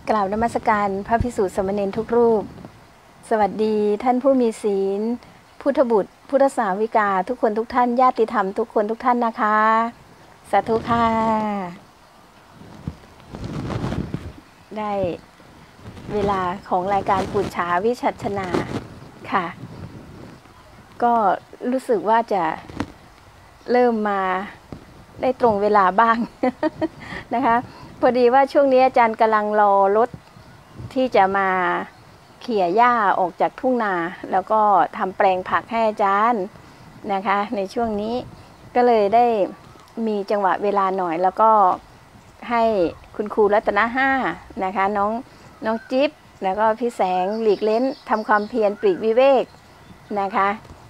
กล่าวนมัสการพระภิกษุสามเณรทุกรูปสวัสดีท่านผู้มีศีลพุทธบุตรพุทธสาวิกาทุกคนทุกท่านญาติธรรมทุกคนทุกท่านนะคะสาธุค่ะได้เวลาของรายการปุจฉาวิชัชนาค่ะก็รู้สึกว่าจะเริ่มมาได้ตรงเวลาบ้าง นะคะพอดีว่าช่วงนี้อาจารย์กำลังรอรถที่จะมาเขี่ยหญ้าออกจากทุ่งนาแล้วก็ทำแปลงผักให้อาจารย์นะคะในช่วงนี้ก็เลยได้มีจังหวะเวลาหน่อยแล้วก็ให้คุณครูรัตนห้านะคะน้องจิ๊บแล้วก็พี่แสงหลีกเล้นทำความเพียรปลีกวิเวกนะคะ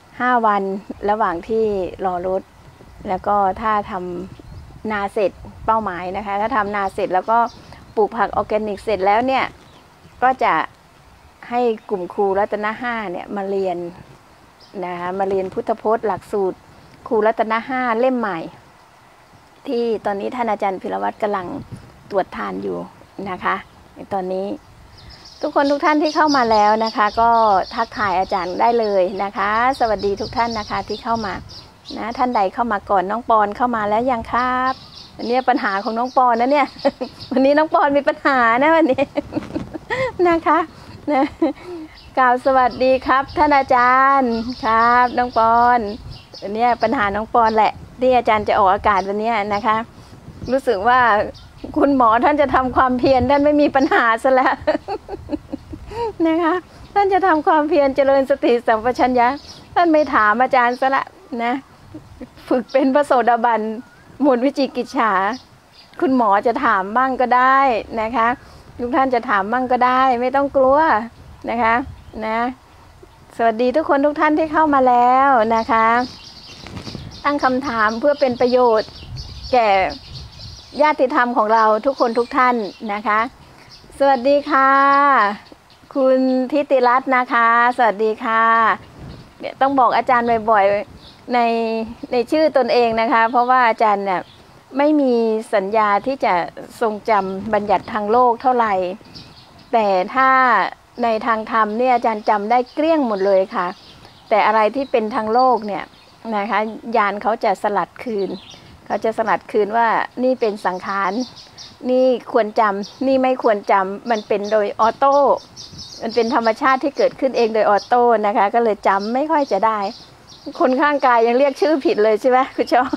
5 วันระหว่างที่รอรถแล้วก็ถ้าทำนาเสร็จเป้าหมายนะคะถ้าทำนาเสร็จแล้วก็ปลูกผักออร์แกนิกเสร็จแล้วเนี่ยก็จะให้กลุ่มครูรัตนห้าเนี่ยมาเรียนนะคะมาเรียนพุทธพจน์หลักสูตรครูรัตนห้าเล่มใหม่ที่ตอนนี้ท่านอาจารย์พิรวัตรกำลังตรวจทานอยู่นะคะในตอนนี้ทุกคนทุกท่านที่เข้ามาแล้วนะคะก็ทักทายอาจารย์ได้เลยนะคะสวัสดีทุกท่านนะคะที่เข้ามานะท่านใดเข้ามาก่อนน้องปอนเข้ามาแล้วยังครับวันนี้ปัญหาของน้องปอนนะเนี่ย วันนี้น้องปอนมีปัญหานะวันนี้ นะคะนะกล่าวสวัสดีครับท่านอาจารย์ครับน้องปอนวันนี้ปัญหาน้องปอนแหละที่อาจารย์จะออกอากาศวันนี้นะคะรู้สึกว่าคุณหมอท่านจะทำความเพียรท่านไม่มีปัญหาซะแล้ว นะคะท่านจะทำความเพียรเจริญสติสัมปชัญญะท่านไม่ถามอาจารย์ซะละนะฝึกเป็นพระโสดาบันหมดวิจิกิจฉาคุณหมอจะถามบ้างก็ได้นะคะทุกท่านจะถามบ้างก็ได้ไม่ต้องกลัวนะคะนะสวัสดีทุกคนทุกท่านที่เข้ามาแล้วนะคะตั้งคำถามเพื่อเป็นประโยชน์แก่ญาติธรรมของเราทุกคนทุกท่านนะคะสวัสดีค่ะคุณทิติรัตน์นะคะสวัสดีค่ะเนี่ยต้องบอกอาจารย์บ่อยๆในชื่อตนเองนะคะเพราะว่าอาจารย์เนี่ยไม่มีสัญญาที่จะทรงจำบัญญัติทางโลกเท่าไหร่แต่ถ้าในทางธรรมเนี่ยอาจารย์จำได้เกลี้ยงหมดเลยค่ะแต่อะไรที่เป็นทางโลกเนี่ยนะคะญาณเขาจะสลัดคืนเขาจะสลัดคืนว่านี่เป็นสังขารนี่ควรจำนี่ไม่ควรจำมันเป็นโดยออโต้มันเป็นธรรมชาติที่เกิดขึ้นเองโดยออโต้นะคะก็เลยจำไม่ค่อยจะได้คนข้างกายยังเรียกชื่อผิดเลยใช่ไหมคุณชอบ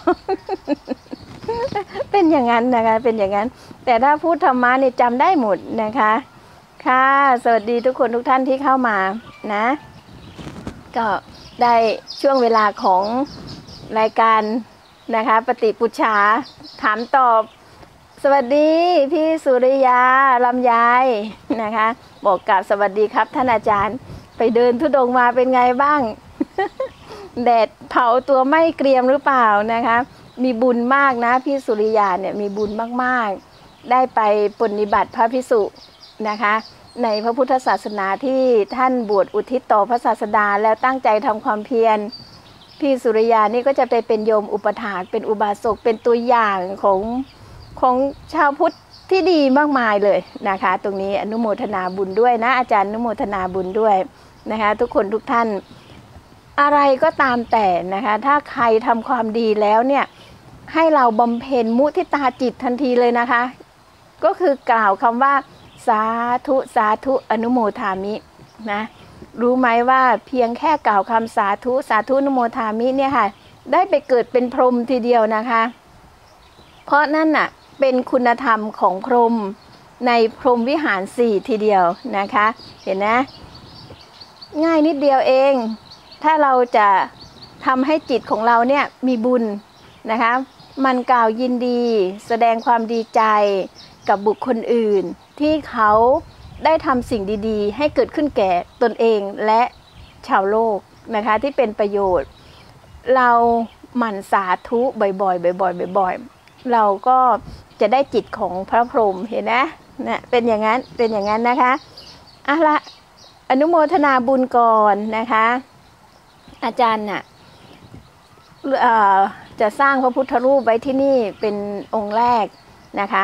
เป็นอย่างนั้นนะคะเป็นอย่างนั้นแต่ถ้าพูดธรรมะนี่จำได้หมดนะคะค่ะสวัสดีทุกคนทุกท่านที่เข้ามานะก็ได้ช่วงเวลาของรายการนะคะปฏิปุจฉาถามตอบสวัสดีพี่สุริยาลำไยนะคะบอกกับสวัสดีครับท่านอาจารย์ไปเดินธุดงค์มาเป็นไงบ้าง แดดเผาตัวไม่เกรียมหรือเปล่านะคะมีบุญมากนะพี่สุริยาเนี่ยมีบุญมากๆได้ไปปฏิบัติพระภิกษุนะคะในพระพุทธศาสนาที่ท่านบวชอุทิศต่อพระศาสดาแล้วตั้งใจทำความเพียรพี่สุริยานี่ก็จะไปเป็นโยมอุปถากเป็นอุบาสกเป็นตัวอย่างของชาวพุทธที่ดีมากมายเลยนะคะตรงนี้อนุโมทนาบุญด้วยนะอาจารย์อนุโมทนาบุญด้วยนะคะทุกคนทุกท่านอะไรก็ตามแต่นะคะถ้าใครทำความดีแล้วเนี่ยให้เราบำเพ็ญมุทิตาจิตทันทีเลยนะคะก็คือกล่าวคำว่าสาธุสาธุอนุโมทามินะรู้ไหมว่าเพียงแค่กล่าวคำสาธุสาธุอนุโมทามิเนี่ยค่ะได้ไปเกิดเป็นพรหมทีเดียวนะคะเพราะนั่นน่ะเป็นคุณธรรมของพรหมในพรหมวิหาร4ทีเดียวนะคะเห็นนะง่ายนิดเดียวเองถ้าเราจะทำให้จิตของเราเนี่ยมีบุญนะคะมันกล่าวยินดีแสดงความดีใจกับบุคคลอื่นที่เขาได้ทำสิ่งดีๆให้เกิดขึ้นแก่ตนเองและชาวโลกนะคะที่เป็นประโยชน์เราหมั่นสาธุบ่อยๆบ่อยๆบ่อยๆเราก็จะได้จิตของพระพรหมเห็นนะเนี่ยเป็นอย่างนั้นนะคะอ่ะละอนุโมทนาบุญก่อนนะคะอาจารย์น่ะจะสร้างพระพุทธรูปไว้ที่นี่เป็นองค์แรกนะคะ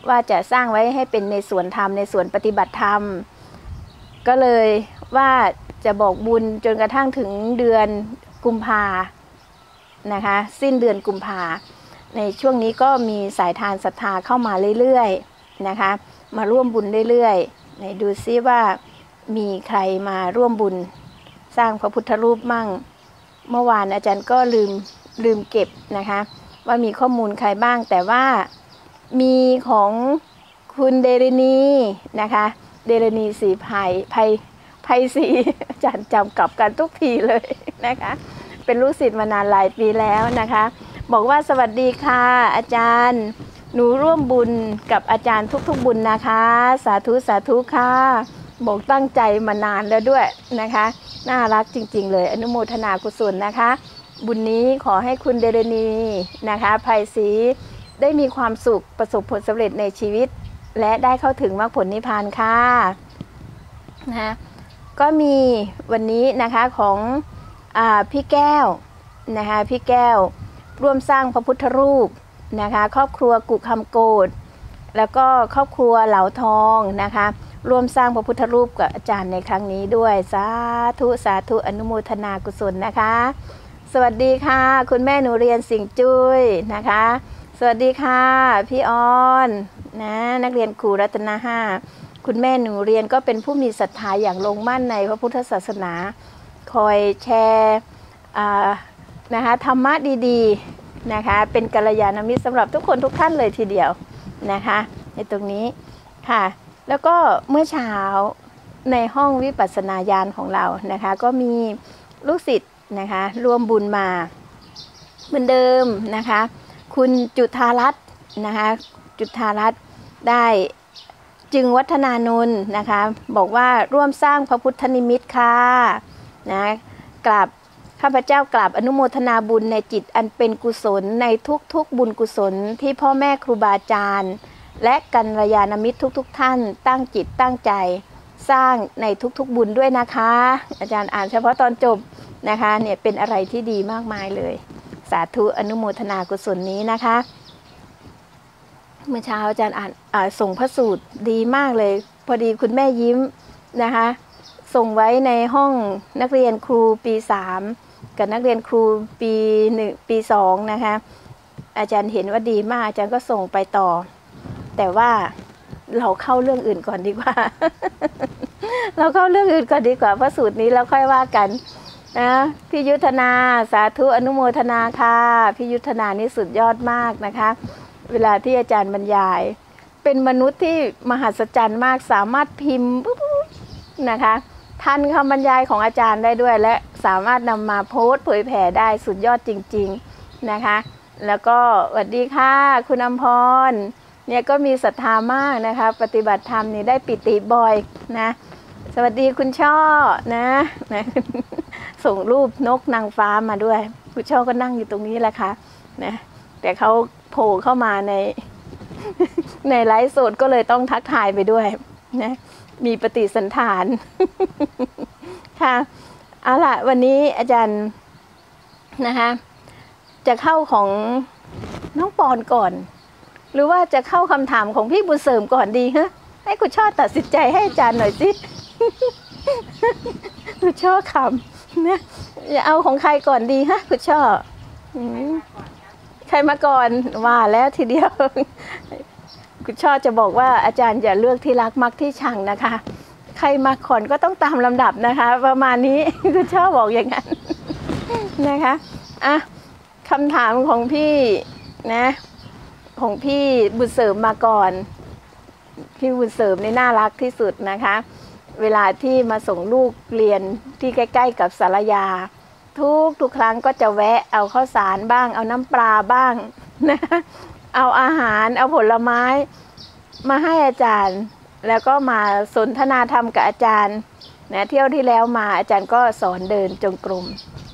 ว่าจะสร้างไว้ให้เป็นในสวนธรรมในสวนปฏิบัติธรรมก็เลยว่าจะบอกบุญจนกระทั่งถึงเดือนกุมภานะคะสิ้นเดือนกุมภาในช่วงนี้ก็มีสายทานศรัทธาเข้ามาเรื่อยๆนะคะมาร่วมบุญเรื่อยๆไหนดูซิว่ามีใครมาร่วมบุญสร้างพระพุทธรูปมั่งเมื่อวานอาจารย์ก็ลืมเก็บนะคะว่ามีข้อมูลใครบ้างแต่ว่ามีของคุณเดรณีนะคะเดรณีสีไพสีอาจารย์จำกลับกันทุกทีเลยนะคะเป็นลูกศิษย์มานานหลายปีแล้วนะคะบอกว่าสวัสดีค่ะอาจารย์หนูร่วมบุญกับอาจารย์ทุกๆบุญนะคะสาธุสาธุค่ะบอกตั้งใจมานานแล้วด้วยนะคะน่ารักจริงๆเลยอนุโมทนากุศลนะคะบุญนี้ขอให้คุณเดรณีนะคะไพศรีได้มีความสุขประสบผลสำเร็จในชีวิตและได้เข้าถึงมรรคผลนิพพานค่ะนะก็มีวันนี้นะคะของพี่แก้วนะคะพี่แก้วร่วมสร้างพระพุทธรูปนะคะครอบครัวกุคำโกฏแล้วก็ครอบครัวเหลาทองนะคะร่วมสร้างพระพุทธรูปกับอาจารย์ในครั้งนี้ด้วยสาธุสาธุอนุโมทนากุศลนะคะสวัสดีค่ะคุณแม่หนูเรียนสิงห์จุ้ยนะคะสวัสดีค่ะพี่ออนนะนักเรียนครูรัตนาห้าคุณแม่หนูเรียนก็เป็นผู้มีศรัทธาอย่างลงมั่นในพระพุทธศาสนาคอยแชร์นะคะธรรมะดีๆนะคะเป็นกัลยาณมิตรสำหรับทุกคนทุกท่านเลยทีเดียวนะคะในตรงนี้ค่ะแล้วก็เมื่อเช้าในห้องวิปัสสนาญาณของเรานะคะก็มีลูกศิษย์นะคะร่วมบุญมาเหมือนเดิมนะคะคุณจุฑารัตน์นะคะจุฑารัตน์ได้จึงวัฒนานนท์นะคะบอกว่าร่วมสร้างพระพุทธนิมิตค่ะนะกราบข้าพเจ้ากราบอนุโมทนาบุญในจิตอันเป็นกุศลในทุกบุญกุศลที่พ่อแม่ครูบาอาจารย์และกัลยาณมิตรทุกท่านตั้งจิตตั้งใจสร้างในทุกบุญด้วยนะคะอาจารย์อ่านเฉพาะตอนจบนะคะเนี่ยเป็นอะไรที่ดีมากมายเลยสาธุอนุโมทนากุศลนี้นะคะเมื่อเช้าอาจารย์ส่งพระสูตรดีมากเลยพอดีคุณแม่ยิ้มนะคะส่งไว้ในห้องนักเรียนครูปี3กับนักเรียนครูปี1ปี2นะคะอาจารย์เห็นว่าดีมากอาจารย์ก็ส่งไปต่อแต่ว่าเราเข้าเรื่องอื่นก่อนดีกว่า เราเข้าเรื่องอื่นก่อนดีกว่าพระสูตรนี้แล้วค่อยว่ากันนะพี่ยุทธนาสาธุอนุโมทนาค่ะพี่ยุทธนานี่สุดยอดมากนะคะเวลาที่อาจารย์บรรยายเป็นมนุษย์ที่มหัศจรรย์มากสามารถพิมพ์นะคะทันคำบรรยายของอาจารย์ได้ด้วยและสามารถนำมาโพสต์เผยแผ่ได้สุดยอดจริงๆนะคะแล้วก็สวัสดีค่ะคุณอำพรเนี่ยก็มีศรัทธามากนะคะปฏิบัติธรรมนี่ได้ปิติบ่อยนะสวัสดีคุณช่อนะส่งรูปนกนางฟ้ามาด้วยคุณช่อก็นั่งอยู่ตรงนี้แหละค่ะนะแต่เขาโผล่เข้ามาในไลฟ์สดก็เลยต้องทักทายไปด้วยนะมีปฏิสันฐานค่ะเอาล่ะวันนี้อาจารย์นะคะจะเข้าของน้องปอนก่อนหรือว่าจะเข้าคำถามของพี่บุญเสริมก่อนดีฮะให้คุณช่อตัดสินใจให้อาจารย์หน่อยสิ คุณช่อขำนะจะเอาของใครก่อนดีฮะคุณช่อใครมาก่อนว่าแล้วทีเดียว คุณช่อจะบอกว่าอาจารย์อย่าเลือกที่รักมักที่ชังนะคะใครมาก่อนก็ต้องตามลำดับนะคะประมาณนี้ คุณช่อบอกอย่างนั้น นะคะอ่ะคำถามของพี่นะของพี่บุญเสริมมาก่อนพี่บุญเสริมนี่น่ารักที่สุดนะคะเวลาที่มาส่งลูกเรียนที่ใกล้ๆกับสารยาทุกครั้งก็จะแวะเอาข้าวสารบ้างเอาน้ำปลาบ้างนะเอาอาหารเอาผลไม้มาให้อาจารย์แล้วก็มาสนทนาธรรมกับอาจารย์นะเที่ยวที่แล้วมาอาจารย์ก็สอนเดินจงกรม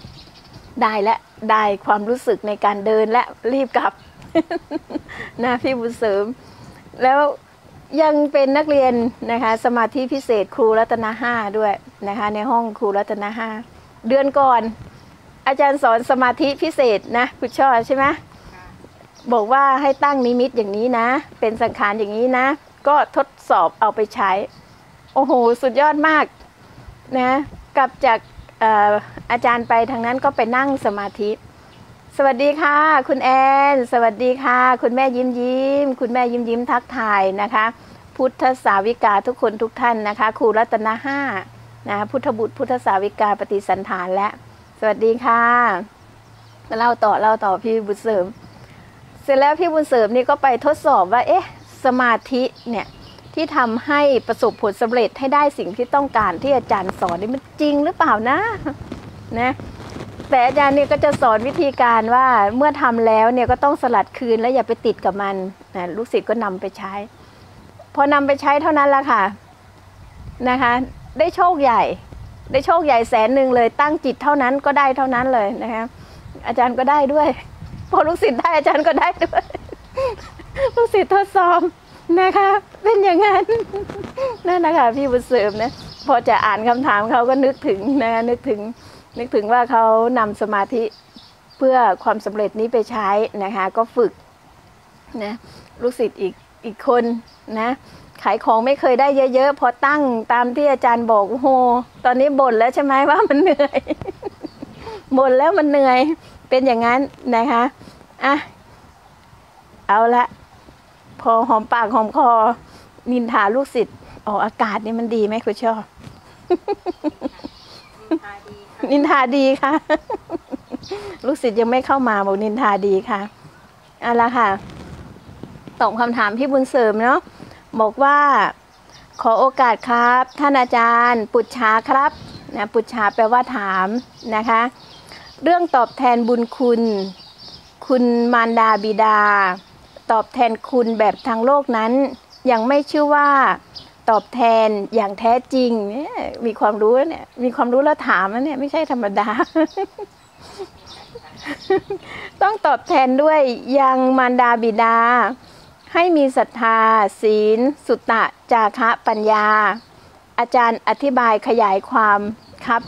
ได้ความรู้สึกในการเดินและรีบกลับ นะพี่บุญเสริมแล้วยังเป็นนักเรียนนะคะสมาธิพิเศษครูรัตนาห้าด้วยนะคะในห้องครูรัตนาห้าเดือนก่อนอาจารย์สอนสมาธิพิเศษนะคุณช่อใช่ไหมบอกว่าให้ตั้งนิมิตอย่างนี้นะเป็นสังขารอย่างนี้นะก็ทดสอบเอาไปใช้โอ้โหสุดยอดมากนะกลับจากอาจารย์ไปทางนั้นก็ไปนั่งสมาธิสวัสดีค่ะคุณแอนสวัสดีค่ะคุณแม่ยิ้มยิ้มคุณแม่ยิ้มยิ้มทักทายนะคะพุทธสาวิกาทุกคนทุกท่านนะคะครูรัตนาห้านะพุทธบุตรพุทธสาวิกาปฏิสันฐานและสวัสดีค่ะเล่าต่อพี่บุญเสริมเสร็จแล้วพี่บุญเสริมนี่ก็ไปทดสอบว่าเอ๊ะสมาธิเนี่ยที่ทำให้ประสบผลสำเร็จให้ได้สิ่งที่ต้องการที่อาจารย์สอนนี่มันจริงหรือเปล่านะแต่อาจารย์เนี่ยก็จะสอนวิธีการว่าเมื่อทำแล้วเนี่ยก็ต้องสลัดคืนแล้วอย่าไปติดกับมันนะลูกศิษย์ก็นำไปใช้พอนำไปใช้เท่านั้นละค่ะนะคะได้โชคใหญ่100,000เลยตั้งจิตเท่านั้นก็ได้เท่านั้นเลยนะคะอาจารย์ก็ได้ด้วยพอลูกศิษย์ได้อาจารย์ก็ได้ด้วยลูกศิษย์ทดสอบนะคะเป็นอย่างนั้นนั่นนะคะพี่บุญเสริมนะพอจะอ่านคำถามเขาก็นึกถึงนะคะนึกถึงว่าเขานำสมาธิเพื่อความสำเร็จนี้ไปใช้นะคะก็ฝึกนะลูกศิษย์อีกคนนะขายของไม่เคยได้เยอะๆพอตั้งตามที่อาจารย์บอกโอ้โหตอนนี้บ่นแล้วใช่ไหมว่ามันเหนื่อย บ่นแล้วมันเหนื่อยเป็นอย่างนั้นนะคะอ่ะเอาละพอหอมปากหอมคอนินทาลูกศิษย์ออกอากาศนี่มันดีไหมคุณชอบนินทาดีค่ะลูกศิษย์ยังไม่เข้ามาบอกนินทาดีค่ะเอาละค่ะตอบคำถามพี่บุญเสริมเนาะบอกว่าขอโอกาสครับท่านอาจารย์ปุจฉาครับนะปุจฉาแปลว่าถามนะคะเรื่องตอบแทนบุญคุณมารดาบิดาตอบแทนคุณแบบทางโลกนั้นยังไม่ชื่อว่าตอบแทนอย่างแท้จริงเนี่ยมีความรู้เนี่ยมีความรู้แล้วถามนะเนี่ยไม่ใช่ธรรมดา ต้องตอบแทนด้วยยังมารดาบิดาให้มีศรัทธาศีลสุตตะจาคะปัญญาอาจารย์อธิบายขยายความครับ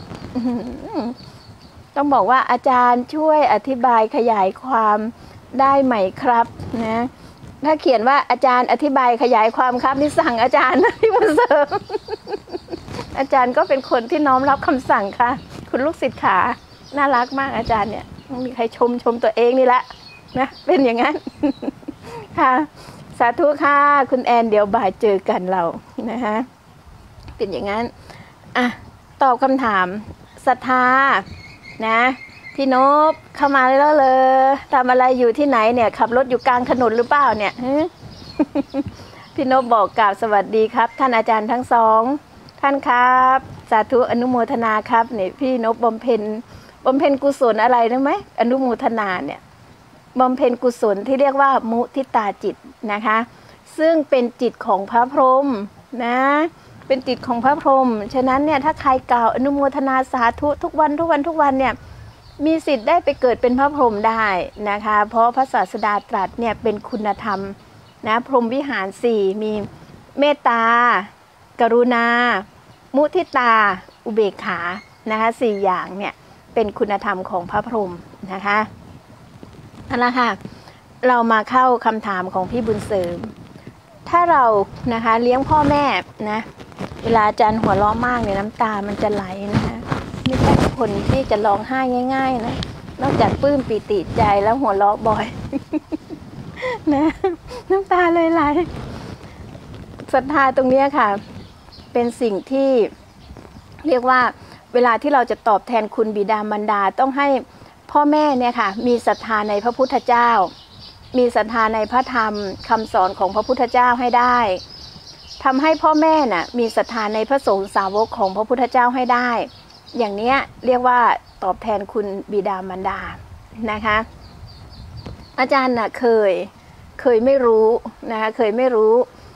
ต้องบอกว่าอาจารย์ช่วยอธิบายขยายความได้ไหมครับนะถ้าเขียนว่าอาจารย์อธิบายขยายความครับนี่สั่งอาจารย์ที่มาเสริม อาจารย์ก็เป็นคนที่น้อมรับคำสั่งค่ะคุณลูกศิษย์ขาน่ารักมากอาจารย์เนี่ยไม่มีใครชมตัวเองนี่แหละนะเป็นอย่างนั้น ค่ะสาธุค่ะคุณแอนเดี๋ยวบ่ายเจอกันเรานะคะเป็นอย่างนั้นอ่ะตอบคำถามศรัทธานะพี่นพเข้ามาแล้วเลยทำอะไรอยู่ที่ไหนเนี่ยขับรถอยู่กลางถนนหรือเปล่าเนี่ย พี่นพบอกกล่าวสวัสดีครับท่านอาจารย์ทั้งสองท่านครับสาธุอนุโมทนาครับเนี่ยพี่นพบำเพ็ญกุศลอะไรรู้ไหมอนุโมทนาเนี่ยบำเพ็ญกุศลที่เรียกว่ามุทิตาจิตนะคะซึ่งเป็นจิตของพระพรหมนะเป็นจิตของพระพรหมฉะนั้นเนี่ยถ้าใครกล่าวอนุโมทนาสาธุทุกวันเนี่ยมีสิทธิ์ได้ไปเกิดเป็นพระพรหมได้นะคะเพราะพระศาสดาตรัสเนี่ยเป็นคุณธรรมนะพรหมวิหาร4มีเมตตากรุณามุทิตาอุเบกขานะคะ4อย่างเนี่ยเป็นคุณธรรมของพระพรหมนะคะเอาละค่ะเรามาเข้าคำถามของพี่บุญเสริมถ้าเรานะคะเลี้ยงพ่อแม่นะเวลาอาจารย์หัวเราะมากเนี่ยน้ำตามันจะไหลนะคะไม่ใช่คนที่จะร้องไห้ง่ายๆนะนอกจากปลื้มปิติใจแล้วหัวเราะบ่อย นะน้ำตาเลยไหลศรัทธาตรงนี้ค่ะเป็นสิ่งที่เรียกว่าเวลาที่เราจะตอบแทนคุณบิดามารดาต้องให้พ่อแม่เนี่ยค่ะมีศรัทธาในพระพุทธเจ้ามีศรัทธาในพระธรรมคำสอนของพระพุทธเจ้าให้ได้ทำให้พ่อแม่น่ะมีศรัทธาในพระสงฆ์สาวกของพระพุทธเจ้าให้ได้อย่างนี้เรียกว่าตอบแทนคุณบิดามารดานะคะอาจารย์น่ะเคยไม่รู้นะคะเคยไม่รู้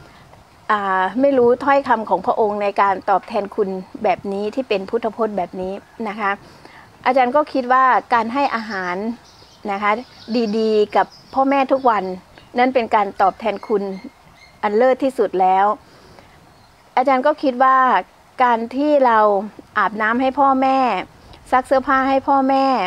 ถ้อยคำของพระองค์ในการตอบแทนคุณแบบนี้ที่เป็นพุทธพจน์แบบนี้นะคะอาจารย์ก็คิดว่าการให้อาหารนะคะดีๆกับพ่อแม่ทุกวันนั่นเป็นการตอบแทนคุณอันเลิศที่สุดแล้วอาจารย์ก็คิดว่าการที่เราอาบน้ำให้พ่อแม่ซักเสื้อผ้าให้พ่อแม่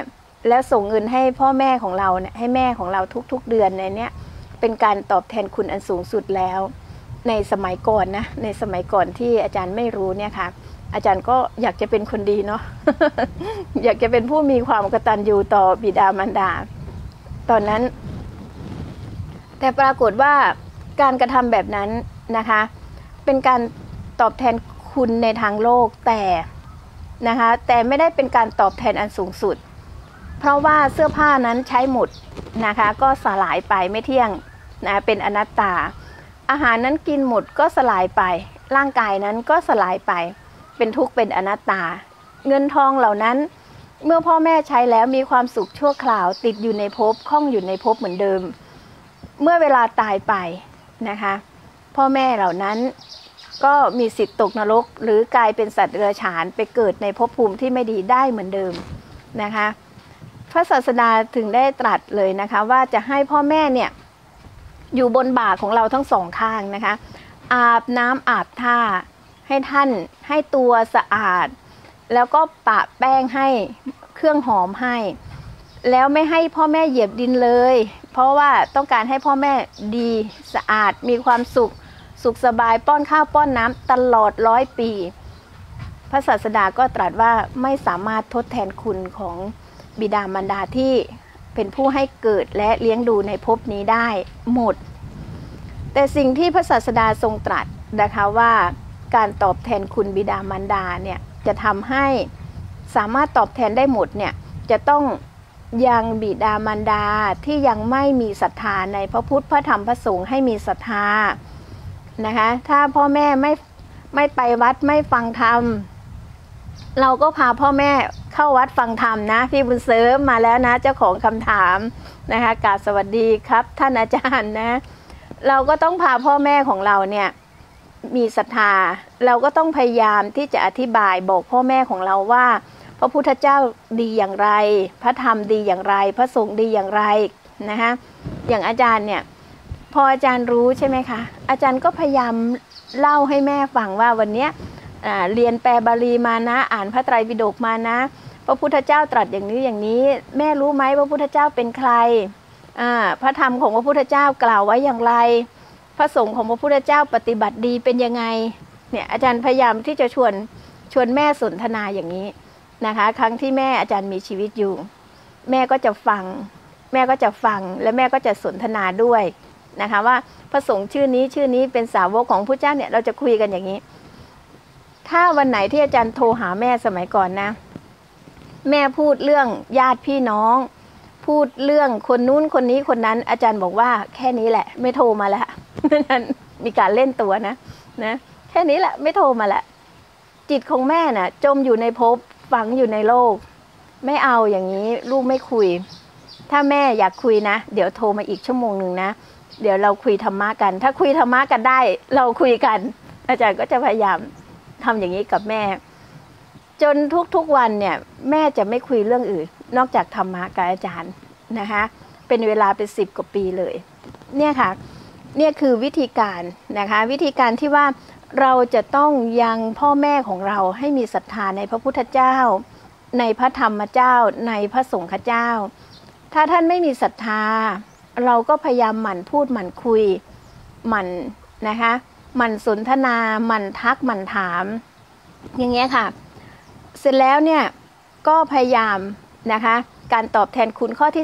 แล้วส่งเงินให้พ่อแม่ของเราเนี่ยให้แม่ของเราทุกๆเดือนในเนี้ยเป็นการตอบแทนคุณอันสูงสุดแล้วในสมัยก่อนนะในสมัยก่อนที่อาจารย์ไม่รู้เนี่ยค่ะอาจารย์ก็อยากจะเป็นคนดีเนาะ อยากจะเป็นผู้มีความกตัญญูต่อบิดามารดาตอนนั้นแต่ปรากฏว่าการกระทำแบบนั้นนะคะเป็นการตอบแทนคุณในทางโลกแต่นะคะแต่ไม่ได้เป็นการตอบแทนอันสูงสุดเพราะว่าเสื้อผ้านั้นใช้หมดนะคะก็สลายไปไม่เที่ยงนะเป็นอนัตตาอาหารนั้นกินหมดก็สลายไปร่างกายนั้นก็สลายไปเป็นทุกข์เป็นอนัตตาเงินทองเหล่านั้นเมื่อพ่อแม่ใช้แล้วมีความสุขชั่วคราวติดอยู่ในภพคล้องอยู่ในภพเหมือนเดิมเมื่อเวลาตายไปนะคะพ่อแม่เหล่านั้นก็มีสิทธิ์ตกนรกหรือกลายเป็นสัตว์เดรัจฉานไปเกิดในภพภูมิที่ไม่ดีได้เหมือนเดิมนะคะพระศาสดาถึงได้ตรัสเลยนะคะว่าจะให้พ่อแม่เนี่ยอยู่บนบ่าของเราทั้งสองข้างนะคะอาบน้ำอาบท่าให้ท่านให้ตัวสะอาดแล้วก็ปะแป้งให้เครื่องหอมให้แล้วไม่ให้พ่อแม่เหยียบดินเลยเพราะว่าต้องการให้พ่อแม่ดีสะอาดมีความสุขสบายป้อนข้าวป้อนน้ำตลอด100 ปีพระศาสดาก็ตรัสว่าไม่สามารถทดแทนคุณของบิดามารดาที่เป็นผู้ให้เกิดและเลี้ยงดูในภพนี้ได้หมดแต่สิ่งที่พระศาสดาทรงตรัสนะคะว่าการตอบแทนคุณบิดามารดาเนี่ยจะทำให้สามารถตอบแทนได้หมดเนี่ยจะต้องยังบิดามารดาที่ยังไม่มีศรัทธาในพระพุทธพระธรรมพระสงฆ์ให้มีศรัทธานะคะถ้าพ่อแม่ไม่ไปวัดไม่ฟังธรรมเราก็พาพ่อแม่เข้าวัดฟังธรรมนะพี่บุญเสริมมาแล้วนะเจ้าของคำถามนะคะกราบสวัสดีครับท่านอาจารย์นะเราก็ต้องพาพ่อแม่ของเราเนี่ยมีศรัทธาเราก็ต้องพยายามที่จะอธิบายบอกพ่อแม่ของเราว่าพระพุทธเจ้าดีอย่างไรพระธรรมดีอย่างไรพระสงฆ์ดีอย่างไรนะคะอย่างอาจารย์เนี่ยพออาจารย์รู้ใช่ไหมคะอาจารย์ก็พยายามเล่าให้แม่ฟังว่าวันนี้เรียนแปลบาลีมานะอ่านพระไตรปิฎกมานะพระพุทธเจ้าตรัสอย่างนี้อย่างนี้แม่รู้ไหมพระพุทธเจ้าเป็นใครพระธรรมของพระพุทธเจ้ากล่าวไว้อย่างไรพระสงฆ์ของพระพุทธเจ้าปฏิบัติดีเป็นยังไงเนี่ยอาจารย์พยายามที่จะชวนแม่สนทนาอย่างนี้นะคะครั้งที่แม่อาจารย์มีชีวิตอยู่แม่ก็จะฟังและแม่ก็จะสนทนาด้วยนะคะว่าพระสงฆ์ชื่อนี้เป็นสาวกของพระเจ้าเนี่ยเราจะคุยกันอย่างนี้ถ้าวันไหนที่อาจารย์โทรหาแม่สมัยก่อนนะแม่พูดเรื่องญาติพี่น้องพูดเรื่องคนนู้นคนนี้คนนั้นอาจารย์บอกว่าแค่นี้แหละไม่โทรมาแล้วนั้นมีการเล่นตัวนะแค่นี้แหละไม่โทรมาแล้วจิตของแม่น่ะจมอยู่ในภพฝังอยู่ในโลกไม่เอาอย่างนี้ลูกไม่คุยถ้าแม่อยากคุยนะเดี๋ยวโทรมาอีกชั่วโมงหนึ่งนะเดี๋ยวเราคุยธรรมะกันถ้าคุยธรรมะกันได้เราคุยกันอาจารย์ก็จะพยายามทำอย่างนี้กับแม่จนทุกวันเนี่ยแม่จะไม่คุยเรื่องอื่นนอกจากธรรมะกับอาจารย์นะคะเป็นเวลาเป็น10 กว่าปีเลยเนี่ยค่ะเนี่ยคือวิธีการนะคะวิธีการที่ว่าเราจะต้องยังพ่อแม่ของเราให้มีศรัทธาในพระพุทธเจ้าในพระธรรมเจ้าในพระสงฆ์เจ้าถ้าท่านไม่มีศรัทธาเราก็พยายามหมั่นพูดหมั่นคุยหมั่นนะคะหมั่นสนทนาหมั่นทักหมั่นถามอย่างเงี้ยค่ะเสร็จแล้วเนี่ยก็พยายามนะคะการตอบแทนคุณข้อที่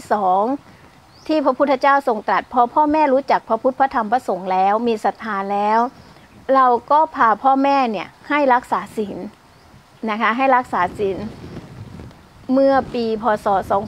2ที่พระพุทธเจ้าทรงตรัสพอพ่อแม่รู้จักพระพุทธพระธรรมพระสงฆ์แล้วมีศรัทธาแล้วเราก็พาพ่อแม่เนี่ยให้รักษาศีลนะคะให้รักษาศีลเมื่อปีพ.ศ.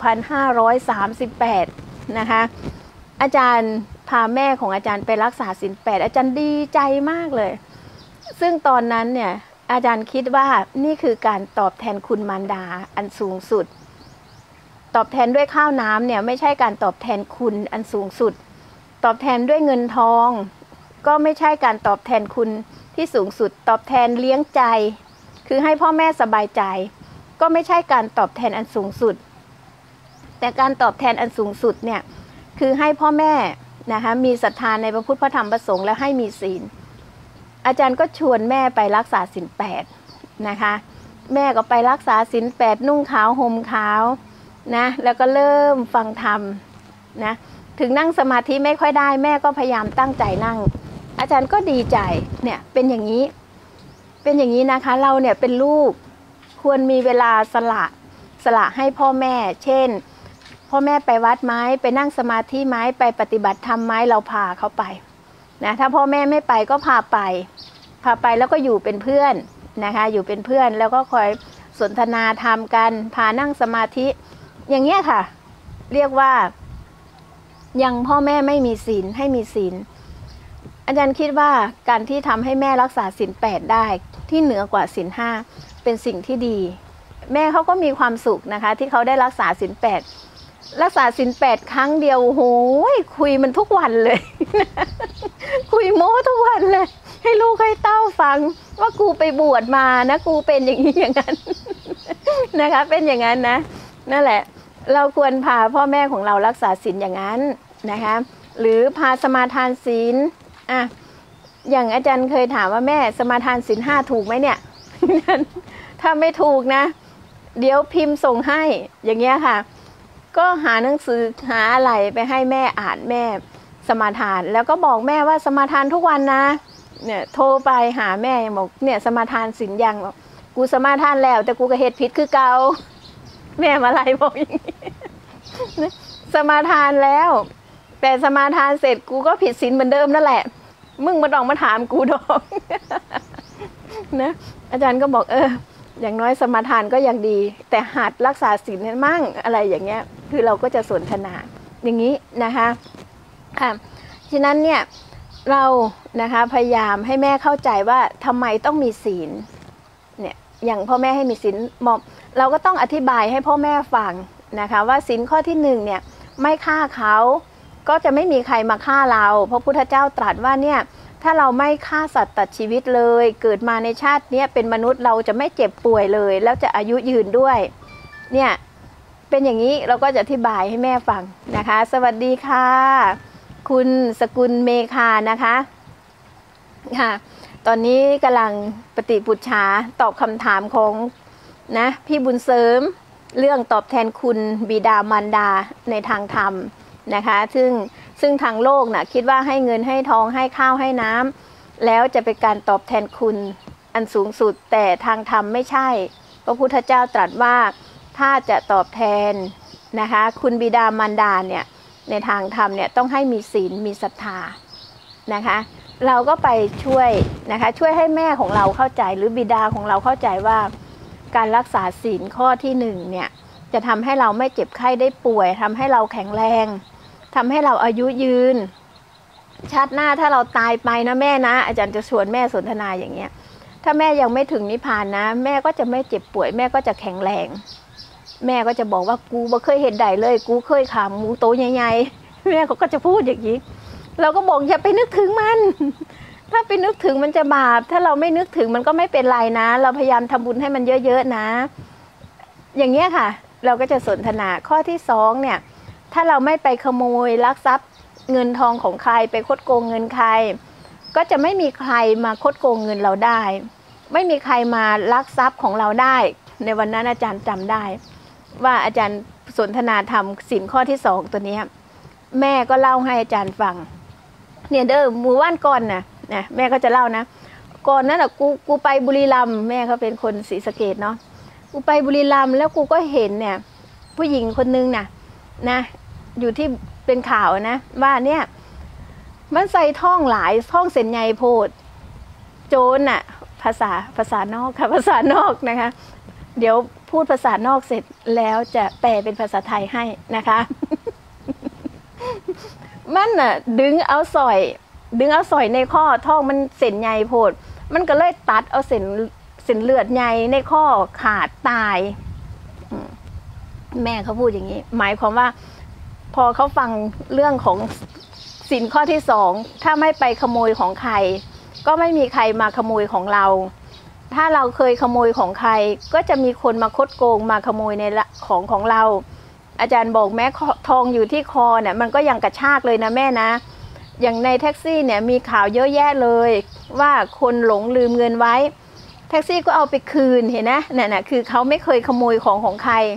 2538นะคะอาจารย์พาแม่ของอาจารย์ไปรักษาศีล8อาจารย์ดีใจมากเลยซึ่งตอนนั้นเนี่ยอาจารย์คิดว่านี่คือการตอบแทนคุณมารดาอันสูงสุดตอบแทนด้วยข้าวน้ำเนี่ยไม่ใช่การตอบแทนคุณอันสูงสุดตอบแทนด้วยเงินทองก็ไม่ใช่การตอบแทนคุณที่สูงสุดตอบแทนเลี้ยงใจคือให้พ่อแม่สบายใจก็ไม่ใช่การตอบแทนอันสูงสุดแต่การตอบแทนอันสูงสุดเนี่ยคือให้พ่อแม่นะคะมีศรัทธาในพระพุทธพระธรรมพระสงฆ์และให้มีศีลอาจารย์ก็ชวนแม่ไปรักษาศีล8นะคะแม่ก็ไปรักษาศีล8นุ่งขาวห่มขาวนะแล้วก็เริ่มฟังธรรมนะถึงนั่งสมาธิไม่ค่อยได้แม่ก็พยายามตั้งใจนั่งอาจารย์ก็ดีใจเนี่ยเป็นอย่างนี้นะคะเราเนี่ยเป็นลูกควรมีเวลาสละให้พ่อแม่เช่นพ่อแม่ไปวัดไหมไปนั่งสมาธิไหมไปปฏิบัติธรรมไหมเราพาเขาไปนะถ้าพ่อแม่ไม่ไปก็พาไปแล้วก็อยู่เป็นเพื่อนนะคะอยู่เป็นเพื่อนแล้วก็คอยสนทนาธรรมกันพานั่งสมาธิอย่างเงี้ยค่ะเรียกว่ายังพ่อแม่ไม่มีศีลให้มีศีลอาจารย์คิดว่าการที่ทำให้แม่รักษาศีล 8ได้ที่เหนือกว่าศีล 5เป็นสิ่งที่ดีแม่เขาก็มีความสุขนะคะที่เขาได้รักษาศีล 8รักษาศีล 8ครั้งเดียวโหยคุยมันทุกวันเลย คุยโม้ทุกวันเลยให้ลูกให้เต้าฟังว่ากูไปบวชมานะกูเป็นอย่างนี้อย่างนั้น นะคะเป็นอย่างนั้นนะนั่นแหละเราควรพาพ่อแม่ของเรารักษาศีลอย่างนั้นนะคะหรือพาสมาทานศีลอย่างอาจารย์เคยถามว่าแม่สมาทานศีล 5ถูกไหมเนี่ยถ้าไม่ถูกนะเดี๋ยวพิมพ์ส่งให้อย่างเงี้ยค่ะก็หาหนังสือหาอะไรไปให้แม่อ่านแม่สมาทานแล้วก็บอกแม่ว่าสมาทานทุกวันนะเนี่ยโทรไปหาแม่บอกเนี่ยสมาทานศีลยังบอกกูสมาทานแล้วแต่กูก็เฮ็ดผิดคือเก่าแม่มาไล่บอกอย่างนี้สมาทานแล้วแต่สมาทานเสร็จกูก็ผิดศีลเหมือนเดิมนั่นแหละมึงมาต้องมาถามกูดอกนะอาจารย์ก็บอกอย่างน้อยสมาทานก็ยังดีแต่หัดรักษาศีลเนี่ยมั่งอะไรอย่างเงี้ยคือเราก็จะสนทนาอย่างนี้นะคะฉะนั้นเนี่ยเรานะคะพยายามให้แม่เข้าใจว่าทำไมต้องมีศีลเนี่ยอย่างพ่อแม่ให้มีศีลเราก็ต้องอธิบายให้พ่อแม่ฟังนะคะว่าศีลข้อที่1เนี่ยไม่ฆ่าเขาก็จะไม่มีใครมาฆ่าเราเพราะพุทธเจ้าตรัสว่าเนี่ยถ้าเราไม่ฆ่าสัตว์ตัดชีวิตเลยเกิดมาในชาตินี้เป็นมนุษย์เราจะไม่เจ็บป่วยเลยแล้วจะอายุยืนด้วยเนี่ยเป็นอย่างนี้เราก็จะอธิบายให้แม่ฟังนะคะสวัสดีค่ะคุณสกุลเมคานะคะค่ะตอนนี้กำลังปฏิปุจฉาตอบคำถามของนะพี่บุญเสริมเรื่องตอบแทนคุณบิดามารดาในทางธรรมนะคะซึ่งทางโลกน่ะคิดว่าให้เงินให้ทองให้ข้าวให้น้ำแล้วจะเป็นการตอบแทนคุณอันสูงสุดแต่ทางธรรมไม่ใช่พระพุทธเจ้าตรัสว่าถ้าจะตอบแทนนะคะคุณบิดามารดาเนี่ยในทางธรรมเนี่ยต้องให้มีศีลมีศรัทธานะคะเราก็ไปช่วยนะคะช่วยให้แม่ของเราเข้าใจหรือบิดาของเราเข้าใจว่าการรักษาศีลข้อที่1เนี่ยจะทำให้เราไม่เจ็บไข้ได้ป่วยทำให้เราแข็งแรงทำให้เราอายุยืนชาติหน้าถ้าเราตายไปนะแม่นะอาจารย์จะชวนแม่สนทนาอย่างเงี้ยถ้าแม่ยังไม่ถึงนิพพานนะแม่ก็จะไม่เจ็บป่วยแม่ก็จะแข็งแรงแม่ก็จะบอกว่ากูบ่เคยเห็นใดเลยกูเคยขาหมูโตใหญ่ๆแม่เขาก็จะพูดอย่างนี้เราก็บอกอย่าไปนึกถึงมันถ้าไปนึกถึงมันจะบาปถ้าเราไม่นึกถึงมันก็ไม่เป็นไรนะเราพยายามทำบุญให้มันเยอะๆนะอย่างเงี้ยค่ะเราก็จะสนทนาข้อที่2เนี่ยถ้าเราไม่ไปขโมยลักทรัพย์เงินทองของใครไปคดโกงเงินใครก็จะไม่มีใครมาคดโกงเงินเราได้ไม่มีใครมาลักทรัพย์ของเราได้ในวันนั้นอาจารย์จำได้ว่าอาจารย์สนทนาธรรมศีลข้อที่2ตัวนี้แม่ก็เล่าให้อาจารย์ฟังเนี่ยเด้อหมู่บ้านก่อนนะแม่ก็จะเล่านะก่อนนั้นกูไปบุรีรัมย์แม่เขาเป็นคนศรีสะเกษเนาะกูไปบุรีรัมย์แล้วกูก็เห็นเนี่ยผู้หญิงคนนึงนะอยู่ที่เป็นข่าวนะว่าเนี่ยมันใส่ท่องหลายท่องเส้นใยโพดโจรน่ะภาษานอกค่ะภาษานอกนะคะเดี๋ยวพูดภาษานอกเสร็จแล้วจะแปลเป็นภาษาไทยให้นะคะ มันน่ะดึงเอาสอยในข้อท่องมันเส้นใยโพดมันก็เลยตัดเอาเส้นเลือดใยในข้อขาดตายแม่เขาพูดอย่างนี้หมายความว่าพอเขาฟังเรื่องของศีลข้อที่2ถ้าไม่ไปขโมยของใครก็ไม่มีใครมาขโมยของเราถ้าเราเคยขโมยของใครก็จะมีคนมาคดโกงมาขโมยในของเราอาจารย์บอกแม้ทองอยู่ที่คอเนี่ยมันก็ยังกระชากเลยนะแม่นะอย่างในแท็กซี่เนี่ยมีข่าวเยอะแยะเลยว่าคนหลงลืมเงินไว้แท็กซี่ก็เอาไปคืนเห็นนะนั่นน่ะคือเขาไม่เคยขโมยของใคร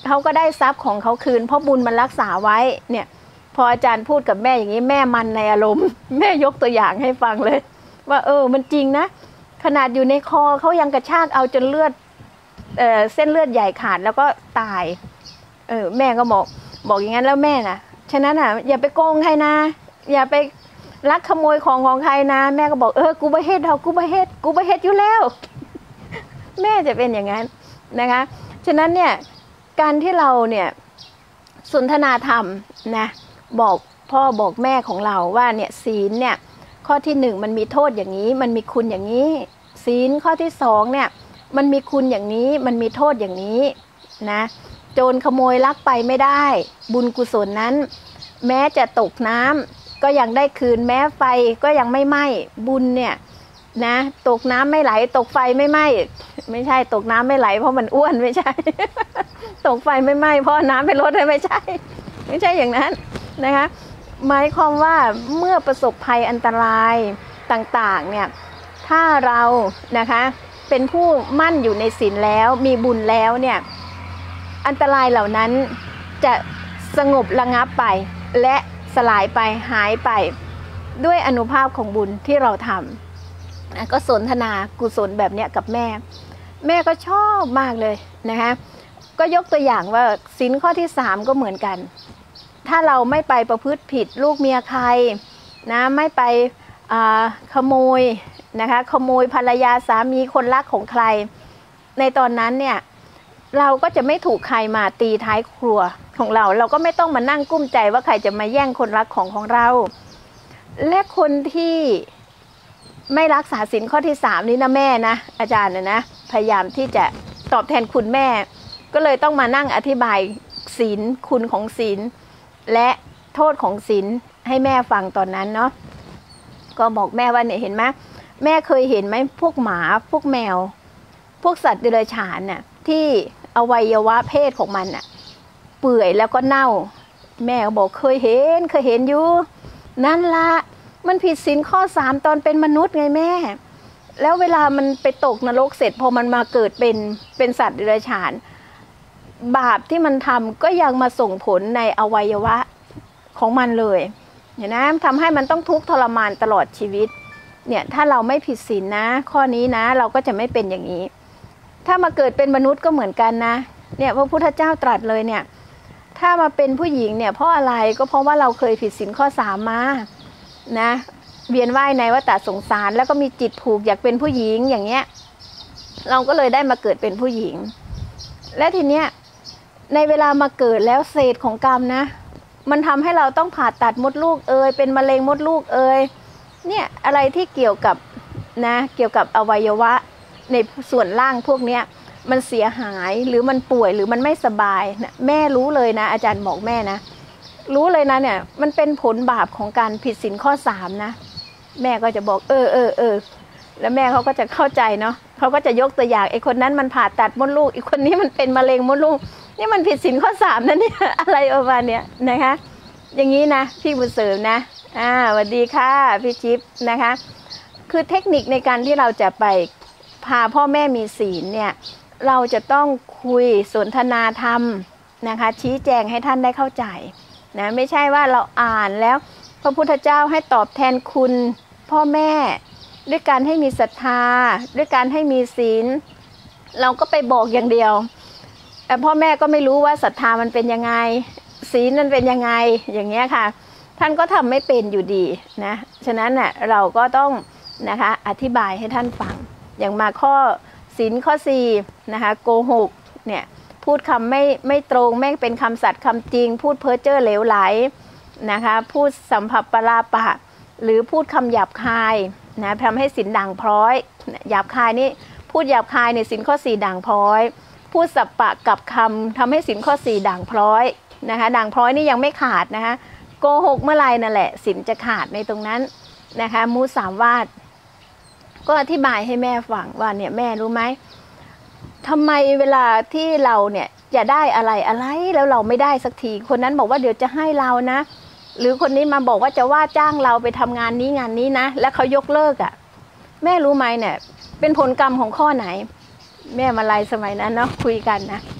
เขาก็ได้ทรัพย์ของเขาคืนเพราะบุญมันรักษาไว้เนี่ยพออาจารย์พูดกับแม่อย่างนี้แม่มันในอารมณ์แม่ยกตัวอย่างให้ฟังเลยว่ามันจริงนะขนาดอยู่ในคอเขายังกระชากเอาจนเลือดเส้นเลือดใหญ่ขาดแล้วก็ตายแม่ก็บอกอย่างนั้นแล้วแม่น่ะฉะนั้นอ่ะอย่าไปโกงใครนะอย่าไปลักขโมยของใครนะแม่ก็บอกกูบ่เฮ็ดกูบ่เฮ็ดอยู่แล้วแม่จะเป็นอย่างนั้นนะคะฉะนั้นเนี่ยการที่เราเนี่ยสนทนาธรรมนะบอกพ่อบอกแม่ของเราว่าเนี่ยศีลเนี่ยข้อที่หนึ่งมันมีโทษอย่างนี้มันมีคุณอย่างนี้ศีลข้อที่สองเนี่ยมันมีคุณอย่างนี้มันมีโทษอย่างนี้นะโจรขโมยลักไปไม่ได้บุญกุศลนั้นแม้จะตกน้ำก็ยังได้คืนแม้ไฟก็ยังไม่ไหม้บุญเนี่ยนะตกน้ำไม่ไหลตกไฟไม่ไหม้ไม่ใช่ตกน้ำไม่ไหลเพราะมันอ้วนไม่ใช่ ตกไฟไม่ไหม้เพราะน้ำเป็นรถไม่ใช่อย่างนั้นนะคะหมายความว่าเมื่อประสบภัยอันตรายต่างๆเนี่ยถ้าเรานะคะเป็นผู้มั่นอยู่ในศีลแล้วมีบุญแล้วเนี่ยอันตรายเหล่านั้นจะสงบระงับไปและสลายไปหายไปด้วยอานุภาพของบุญที่เราทำนะก็สนทนากุศลแบบเนี้ยกับแม่ก็ชอบมากเลยนะคะก็ยกตัวอย่างว่าศีลข้อที่3ก็เหมือนกันถ้าเราไม่ไปประพฤติผิดลูกเมียใครนะไม่ไปขโมยนะคะขโมยภรรยาสามีคนรักของใครในตอนนั้นเนี่ยเราก็จะไม่ถูกใครมาตีท้ายครัวของเราก็ไม่ต้องมานั่งกุ้มใจว่าใครจะมาแย่งคนรักของเราและคนที่ไม่รักษาศีลข้อที่3นี้นะแม่นะอาจารย์นะพยายามที่จะตอบแทนคุณแม่ก็เลยต้องมานั่งอธิบายศีลคุณของศีลและโทษของศีลให้แม่ฟังตอนนั้นเนาะก็บอกแม่ว่าเนี่ยเห็นไหมแม่เคยเห็นไหมพวกหมาพวกแมวพวกสัตว์เดรัจฉานน่ะที่อวัยวะเพศของมันน่ะเปื่อยแล้วก็เน่าแม่ก็บอกเคยเห็นอยู่นั่นละมันผิดศีลข้อ3ตอนเป็นมนุษย์ไงแม่แล้วเวลามันไปตกนรกเสร็จพอมันมาเกิดเป็นสัตว์เดรัจฉานบาปที่มันทำก็ยังมาส่งผลในอวัยวะของมันเลยเห็นนะทำให้มันต้องทุกข์ทรมานตลอดชีวิตเนี่ยถ้าเราไม่ผิดศีลนะข้อนี้นะเราก็จะไม่เป็นอย่างนี้ถ้ามาเกิดเป็นมนุษย์ก็เหมือนกันนะเนี่ยพระพุทธเจ้าตรัสเลยเนี่ยถ้ามาเป็นผู้หญิงเนี่ยเพราะอะไรก็เพราะว่าเราเคยผิดศีลข้อ3มานะเวียนว่ายในวัฏสงสารแล้วก็มีจิตผูกอยากเป็นผู้หญิงอย่างเงี้ยเราก็เลยได้มาเกิดเป็นผู้หญิงและทีเนี้ยในเวลามาเกิดแล้วเศษของกรรมนะมันทำให้เราต้องผ่าตัดมดลูกเป็นมะเร็งมดลูกเนี่ยอะไรที่เกี่ยวกับอวัยวะในส่วนล่างพวกเนี้ยมันเสียหายหรือมันป่วยหรือมันไม่สบายนะแม่รู้เลยนะอาจารย์บอกแม่นะรู้เลยนะเนี่ยมันเป็นผลบาปของการผิดศีลข้อ3นะแม่ก็จะบอกแล้วแม่เขาก็จะเข้าใจเนาะเขาก็จะยกตัวอย่างไอ้คนนั้นมันผ่าตัดมดลูกอีกคนนี้มันเป็นมะเร็งมดลูกนี่มันผิดศีลข้อ3นะเนี่ยอะไรประมาณเนี้ยนะคะอย่างนี้นะพี่บุญเสริมนะสวัสดีค่ะพี่จิ๊บนะคะคือเทคนิคในการที่เราจะไปพาพ่อแม่มีศีลเนี่ยเราจะต้องคุยสนทนาธรรมนะคะชี้แจงให้ท่านได้เข้าใจนะไม่ใช่ว่าเราอ่านแล้วพระพุทธเจ้าให้ตอบแทนคุณพ่อแม่ด้วยการให้มีศรัทธาด้วยการให้มีศีลเราก็ไปบอกอย่างเดียวแต่พ่อแม่ก็ไม่รู้ว่าศรัทธามันเป็นยังไงศีลมันเป็นยังไงอย่างเงี้ยค่ะท่านก็ทำไม่เป็นอยู่ดีนะฉะนั้นน่ะเราก็ต้องนะคะอธิบายให้ท่านฟังอย่างมาข้อศีลข้อ4นะคะโกหกเนี่ยพูดคำไม่ตรงไม่เป็นคำสัตย์คำจริงพูดเพ้อเจ้อเหลวไหลนะคะพูดสัมผัสปลาปะหรือพูดคำหยาบคายนะทำให้ศีลด่างพร้อยหยาบคายนี่พูดหยาบคายในศีลข้อ4ด่างพร้อยพูดสัปปะกับคำทำให้ศีลข้อ4ด่างพร้อยนะคะด่างพร้อยนี่ยังไม่ขาดนะคะโกหกเมื่อไรนั่นแหละศีลจะขาดในตรงนั้นนะคะมุสาวาทก็อธิบายให้แม่ฟังว่าเนี่ยแม่รู้ไหมทำไมเวลาที่เราเนี่ยจะได้อะไรแล้วเราไม่ได้สักทีคนนั้นบอกว่าเดี๋ยวจะให้เรานะหรือคนนี้มาบอกว่าจะว่าจ้างเราไปทำงานนี้นะแล้วเขายกเลิกแม่รู้ไหมเนี่ยเป็นผลกรรมของข้อไหนแม่มาลัยสมัยนั้นเนาะคุยกันนะ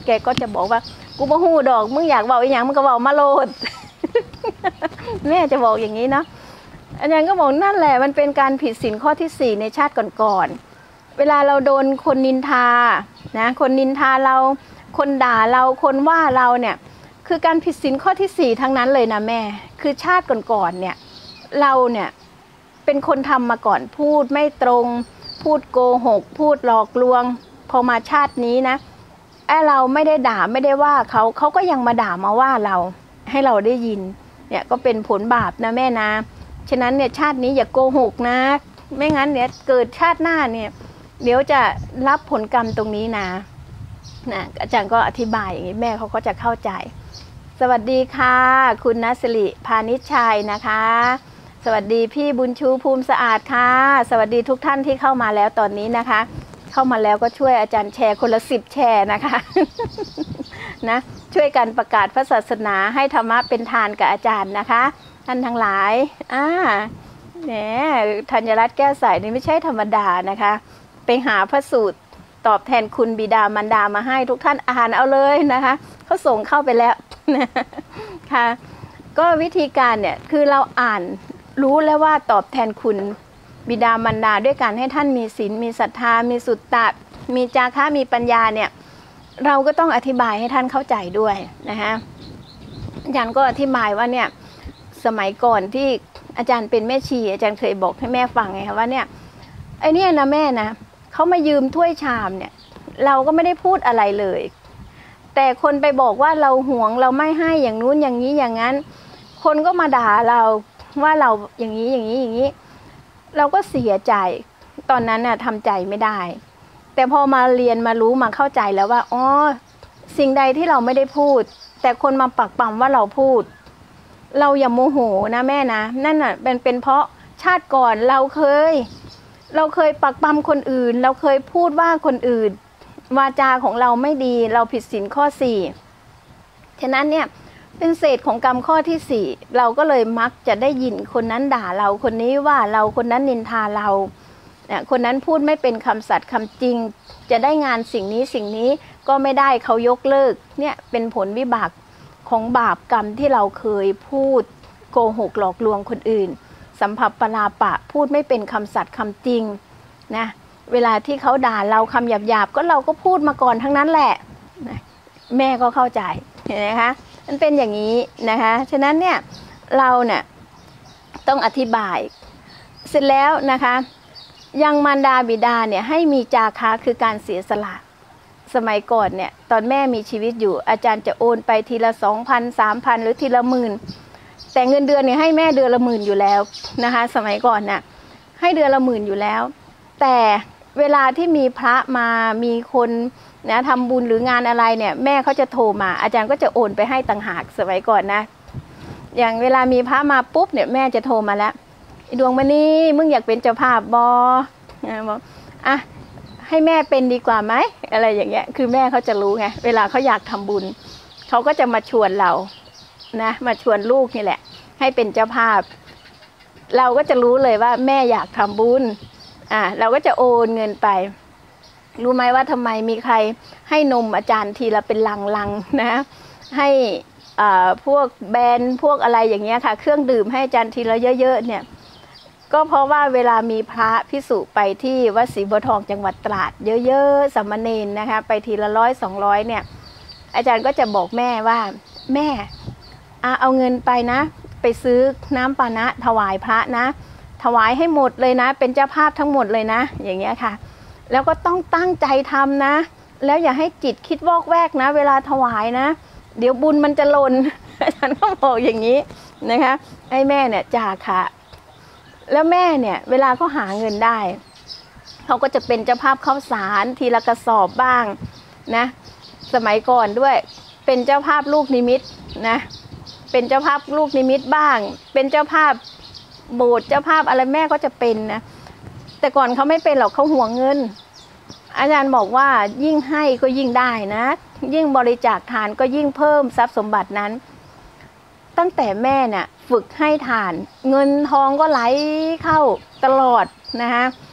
แกก็จะบอกว่ากูบ่ฮู้ดอกมึงอยากเว้าอีหยังมึงก็เว้ามาโลด แม่จะบอกอย่างนี้เนาะอาจารย์ก็บอกนั่นแหละมันเป็นการผิดศีลข้อที่4ในชาติก่อนๆเวลาเราโดนคนนินทานะคนนินทาเราคนด่าเราคนว่าเราเนี่ยคือการผิดศีลข้อที่4ทั้งนั้นเลยนะแม่คือชาติก่อนๆเนี่ยเราเนี่ยเป็นคนทำมาก่อนพูดไม่ตรงพูดโกหกพูดหลอกลวงพอมาชาตินี้นะเราไม่ได้ด่าไม่ได้ว่าเขาก็ยังมาด่ามาว่าเราให้เราได้ยินเนี่ยก็เป็นผลบาปนะแม่นะฉะนั้นเนี่ยชาตินี้อย่าโกหกนะไม่งั้นเนี่ยเกิดชาติหน้าเนี่ยเดี๋ยวจะรับผลกรรมตรงนี้นะอาจารย์ก็อธิบายอย่างนี้แม่เขาก็จะเข้าใจสวัสดีค่ะคุณณศิริพานิชชัยนะคะสวัสดีพี่บุญชูภูมิสะอาดค่ะสวัสดีทุกท่านที่เข้ามาแล้วตอนนี้นะคะเข้ามาแล้วก็ช่วยอาจารย์แชร์คนละ10 แชร์นะคะ นะช่วยกันประกาศพระศาสนาให้ธรรมะเป็นทานกับอาจารย์นะคะท่านทั้งหลายเนี่ยธัญรัตน์แก้วใสนี่ไม่ใช่ธรรมดานะคะไปหาพระสูตรตอบแทนคุณบิดามารดามาให้ทุกท่านอ่านเอาเลยนะคะเขาส่งเข้าไปแล้วค่ะก็วิธีการเนี่ยคือเราอ่านรู้แล้วว่าตอบแทนคุณบิดามารดาด้วยการให้ท่านมีศีลมีศรัทธามีสุตตะมีจาคะมีปัญญาเนี่ยเราก็ต้องอธิบายให้ท่านเข้าใจด้วยนะคะอาจารย์ก็อธิบายว่าเนี่ยสมัยก่อนที่อาจารย์เป็นแม่ชีอาจารย์เคยบอกให้แม่ฟังไงคะว่าเนี่ยไอเนี่ยนะแม่นะเขามายืมถ้วยชามเนี่ยเราก็ไม่ได้พูดอะไรเลยแต่คนไปบอกว่าเราหวงเราไม่ให้อย่างนู้นอย่างนี้อย่างนั้นคนก็มาด่าเราว่าเราอย่างนี้อย่างนี้อย่างนี้เราก็เสียใจตอนนั้นน่ะทำใจไม่ได้แต่พอมาเรียนมารู้มาเข้าใจแล้วว่าอ๋อสิ่งใดที่เราไม่ได้พูดแต่คนมาปักปั๊มว่าเราพูดเราอย่าโมโหนะแม่นะนั่นน่ะเป็นเพราะชาติก่อนเราเคยปักปั๊มคนอื่นเราเคยพูดว่าคนอื่นวาจาของเราไม่ดีเราผิดศีลข้อ4ฉะนั้นเนี่ยเป็นเศษของกรรมข้อที่4เราก็เลยมักจะได้ยินคนนั้นด่าเราคนนี้ว่าเราคนนั้นนินทาเราคนนั้นพูดไม่เป็นคำสัตย์คำจริงจะได้งานสิ่งนี้ก็ไม่ได้เขายกเลิกเนี่ยเป็นผลวิบากของบาปกรรมที่เราเคยพูดโกหกหลอกลวงคนอื่นสัมผัสปลาปะพูดไม่เป็นคำสัตย์คำจริงนะเวลาที่เขาด่าเราคำหยาบๆก็เราก็พูดมาก่อนทั้งนั้นแหละแม่ก็เข้าใจเห็นไหมคะมันเป็นอย่างนี้นะคะฉะนั้นเนี่ยเราเนี่ยต้องอธิบายเสร็จแล้วนะคะยังมารดาบิดาเนี่ยให้มีจาคะคือการเสียสละสมัยก่อนเนี่ยตอนแม่มีชีวิตอยู่อาจารย์จะโอนไปทีละ 2,000 3,000 หรือทีละหมื่นแต่เงินเดือนเนี่ยให้แม่เดือนละหมื่นอยู่แล้วนะคะสมัยก่อนน่ะให้เดือนละหมื่นอยู่แล้วแต่เวลาที่มีพระมามีคนนะทำบุญหรืองานอะไรเนี่ยแม่เขาจะโทรมาอาจารย์ก็จะโอนไปให้ต่างหากสมัยก่อนนะอย่างเวลามีพระมาปุ๊บเนี่ยแม่จะโทรมาแล้วดวงมณีมึงอยากเป็นเจ้าภาพบอกอ่ะให้แม่เป็นดีกว่าไหมอะไรอย่างเงี้ยคือแม่เขาจะรู้ไงเวลาเขาอยากทำบุญเขาก็จะมาชวนเรานะมาชวนลูกนี่แหละให้เป็นเจ้าภาพเราก็จะรู้เลยว่าแม่อยากทำบุญเราก็จะโอนเงินไปรู้ไหมว่าทำไมมีใครให้นมอาจารย์ทีละเป็นลังๆนะให้พวกแบรนด์พวกอะไรอย่างเงี้ยค่ะเครื่องดื่มให้อาจารย์ทีละเยอะๆเนี่ยก็เพราะว่าเวลามีพระภิกษุไปที่วัดศรีบัวทองจังหวัดตราดเยอะๆสามเณรนะคะไปทีละ100 200เนี่ยอาจารย์ก็จะบอกแม่ว่าแม่เอาเงินไปนะไปซื้อน้ำปานะถวายพระนะถวายให้หมดเลยนะเป็นเจ้าภาพทั้งหมดเลยนะอย่างเงี้ยค่ะแล้วก็ต้องตั้งใจทำนะแล้วอย่าให้จิตคิดวอกแวกนะเวลาถวายนะเดี๋ยวบุญมันจะหล่นอาจารย์ก็บอกอย่างนี้นะคะให้แม่เนี่ยจาคะแล้วแม่เนี่ยเวลาเขาหาเงินได้เขาก็จะเป็นเจ้าภาพข้าวสารทีละกระสอบบ้างนะสมัยก่อนด้วยเป็นเจ้าภาพลูกนิมิตนะเป็นเจ้าภาพลูกนิมิตบ้างเป็นเจ้าภาพโบสถ์เจ้าภาพอะไรแม่ก็จะเป็นนะแต่ก่อนเขาไม่เป็นหรอกเขาหวงเงินอาจารย์บอกว่ายิ่งให้ก็ยิ่งได้นะยิ่งบริจาคทานก็ยิ่งเพิ่มทรัพย์สมบัตินั้นตั้งแต่แม่เนี่ยฝึกให้ทานเงินทองก็ไหลเข้าตลอดนะคะ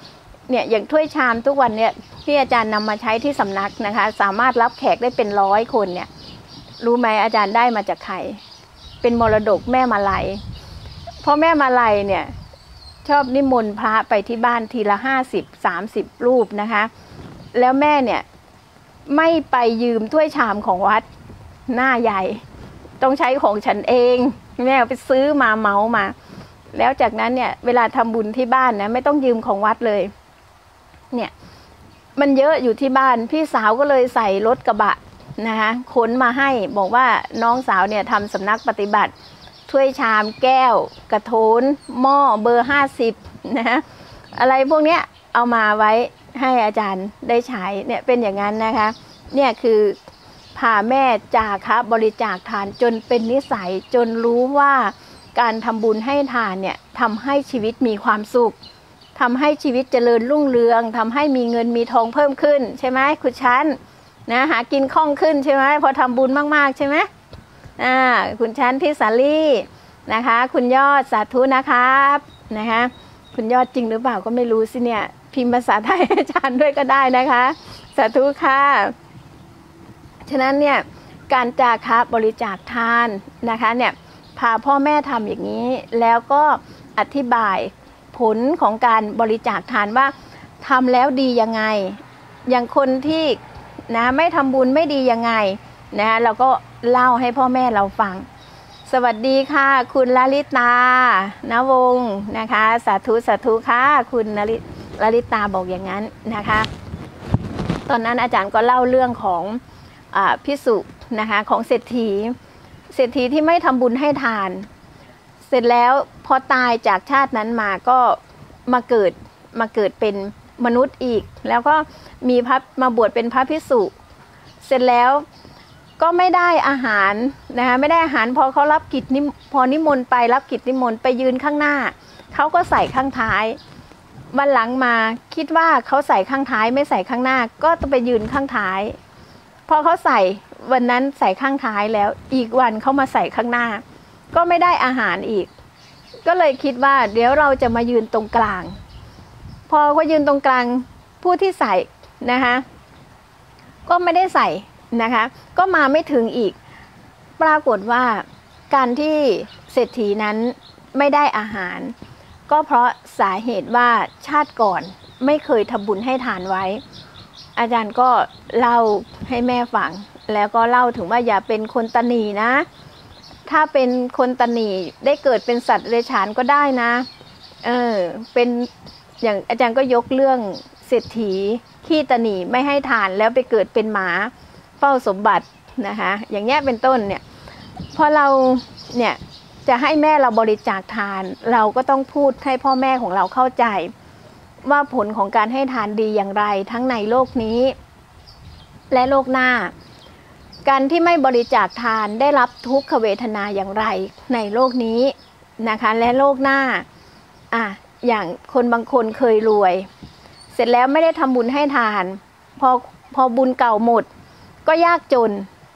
เนี่ยอย่างถ้วยชามทุกวันเนี่ยที่อาจารย์นำมาใช้ที่สำนักนะคะสามารถรับแขกได้เป็น100 คนเนี่ยรู้ไหมอาจารย์ได้มาจากใครเป็นมรดกแม่มาลัยเพราะแม่มาลัยเนี่ยชอบนิมนต์พระไปที่บ้านทีละ50-30 รูปนะคะแล้วแม่เนี่ยไม่ไปยืมถ้วยชามของวัดหน้าใหญ่ต้องใช้ของฉันเองแม่ไปซื้อมาเหมามาแล้วจากนั้นเนี่ยเวลาทำบุญที่บ้านนะไม่ต้องยืมของวัดเลยเนี่ยมันเยอะอยู่ที่บ้านพี่สาวก็เลยใส่รถกระบะนะคะขนมาให้บอกว่าน้องสาวเนี่ยทำสำนักปฏิบัติถ้วยชามแก้วกระโถนหม้อเบอร์50นะอะไรพวกเนี้ยเอามาไว้ให้อาจารย์ได้ใช้เนี่ยเป็นอย่างนั้นนะคะเนี่ยคือพาแม่จาคะบริจาคทานจนเป็นนิสัยจนรู้ว่าการทำบุญให้ทานเนี่ยทำให้ชีวิตมีความสุขทำให้ชีวิตเจริญรุ่งเรืองทำให้มีเงินมีทองเพิ่มขึ้นใช่ไหมคุณชั้นนะหากินคล่องขึ้นใช่ไหมพอทำบุญมากๆใช่ไหมคุณชั้นที่สาลี่นะคะคุณยอดสาธุนะครับนะคะคุณยอดจริงหรือเปล่าก็ไม่รู้สิเนี่ยพิมพ์ภาษาไทยอาจารย์ด้วยก็ได้นะคะสาธุค่ะฉะนั้นเนี่ยการจาคะบริจาคทานนะคะเนี่ยพาพ่อแม่ทำอย่างนี้แล้วก็อธิบายผลของการบริจาคทานว่าทำแล้วดียังไงอย่างคนที่นะไม่ทำบุญไม่ดียังไงนะเราก็เล่าให้พ่อแม่เราฟังสวัสดีค่ะคุณลลิตาณวงศ์นะคะสาธุสาธุค่ะคุณลลิตาบอกอย่างนั้นนะคะตอนนั้นอาจารย์ก็เล่าเรื่องของภิกษุนะคะของเศรษฐีที่ไม่ทำบุญให้ทานเสร็จแล้วพอตายจากชาตินั้นมาก็มาเกิดเป็นมนุษย์อีกแล้วก็มีมาบวชเป็นพระภิกษุเสร็จแล้วก็ไม่ได้อาหารนะคะไม่ได้อาหารพอเขารับกิจพอนิมนต์ไปรับกิจนิมนต์ไปยืนข้างหน้าเขาก็ใส่ข้างท้ายวันหลังมาคิดว่าเขาใส่ข้างท้ายไม่ใส่ข้างหน้าก็ต้องไปยืนข้างท้ายพอเขาใส่วันนั้นใส่ข้างท้ายแล้วอีกวันเขามาใส่ข้างหน้าก็ไม่ได้อาหารอีกก็เลยคิดว่าเดี๋ยวเราจะมายืนตรงกลางพอเขายืนตรงกลางผู้ที่ใส่นะคะก็ไม่ได้ใส่นะคะก็มาไม่ถึงอีกปรากฏว่าการที่เศรษฐีนั้นไม่ได้อาหารก็เพราะสาเหตุว่าชาติก่อนไม่เคยทำบุญให้ทานไว้อาจารย์ก็เล่าให้แม่ฟังแล้วก็เล่าถึงว่าอย่าเป็นคนตนีนะถ้าเป็นคนตนีได้เกิดเป็นสัตว์เดรัจฉานก็ได้นะเป็นอย่างอาจารย์ก็ยกเรื่องเศรษฐีขี้ตนีไม่ให้ทานแล้วไปเกิดเป็นหมาเฝ้าสมบัตินะคะอย่างเงี้ยเป็นต้นเนี่ยพอเราเนี่ยจะให้แม่เราบริจาคทานเราก็ต้องพูดให้พ่อแม่ของเราเข้าใจว่าผลของการให้ทานดีอย่างไรทั้งในโลกนี้และโลกหน้าการที่ไม่บริจาคทานได้รับทุกขเวทนาอย่างไรในโลกนี้นะคะและโลกหน้าอย่างคนบางคนเคยรวยเสร็จแล้วไม่ได้ทำบุญให้ทานพอบุญเก่าหมดก็ยากจน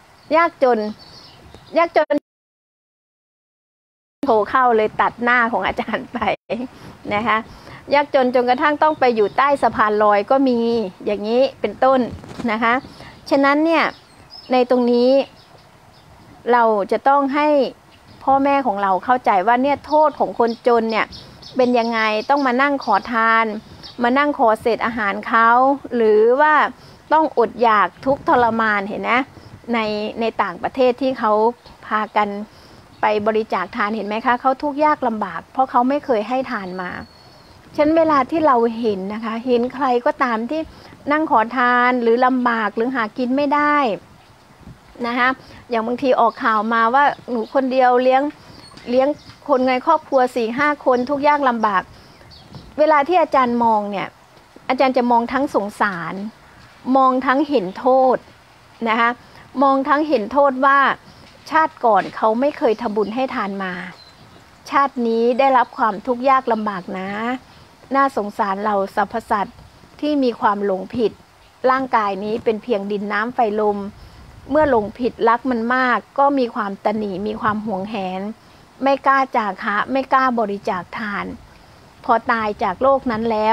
โทรเข้าเลยตัดหน้าของอาจารย์ไปนะคะยากจนกระทั่งต้องไปอยู่ใต้สะพานลอยก็มีอย่างนี้เป็นต้นนะคะฉะนั้นเนี่ยในตรงนี้เราจะต้องให้พ่อแม่ของเราเข้าใจว่าเนี่ยโทษของคนจนเนี่ยเป็นยังไงต้องมานั่งขอทานมานั่งขอเศษอาหารเขาหรือว่าต้องอดอยากทุกข์ทรมานเห็นนะในต่างประเทศที่เขาพากันไปบริจาคทานเห็นไหมคะเขาทุกข์ยากลำบากเพราะเขาไม่เคยให้ทานมาฉะนั้นเวลาที่เราเห็นนะคะเห็นใครก็ตามที่นั่งขอทานหรือลำบากหรือหากินไม่ได้นะคะอย่างบางทีออกข่าวมาว่าหนูคนเดียวเลี้ยงคนในครอบครัว 4-5 คนทุกข์ยากลำบากเวลาที่อาจารย์มองเนี่ยอาจารย์จะมองทั้งสงสารมองทั้งเห็นโทษนะคะมองทั้งเห็นโทษว่าชาติก่อนเขาไม่เคยทำบุญให้ทานมาชาตินี้ได้รับความทุกข์ยากลำบากนะน่าสงสารเราสรรพสัตว์ที่มีความหลงผิดร่างกายนี้เป็นเพียงดินน้ำไฟลมเมื่อหลงผิดรักมันมากก็มีความตนีมีความหวงแหนไม่กล้าจาคะไม่กล้าบริจาคทานพอตายจากโลกนั้นแล้ว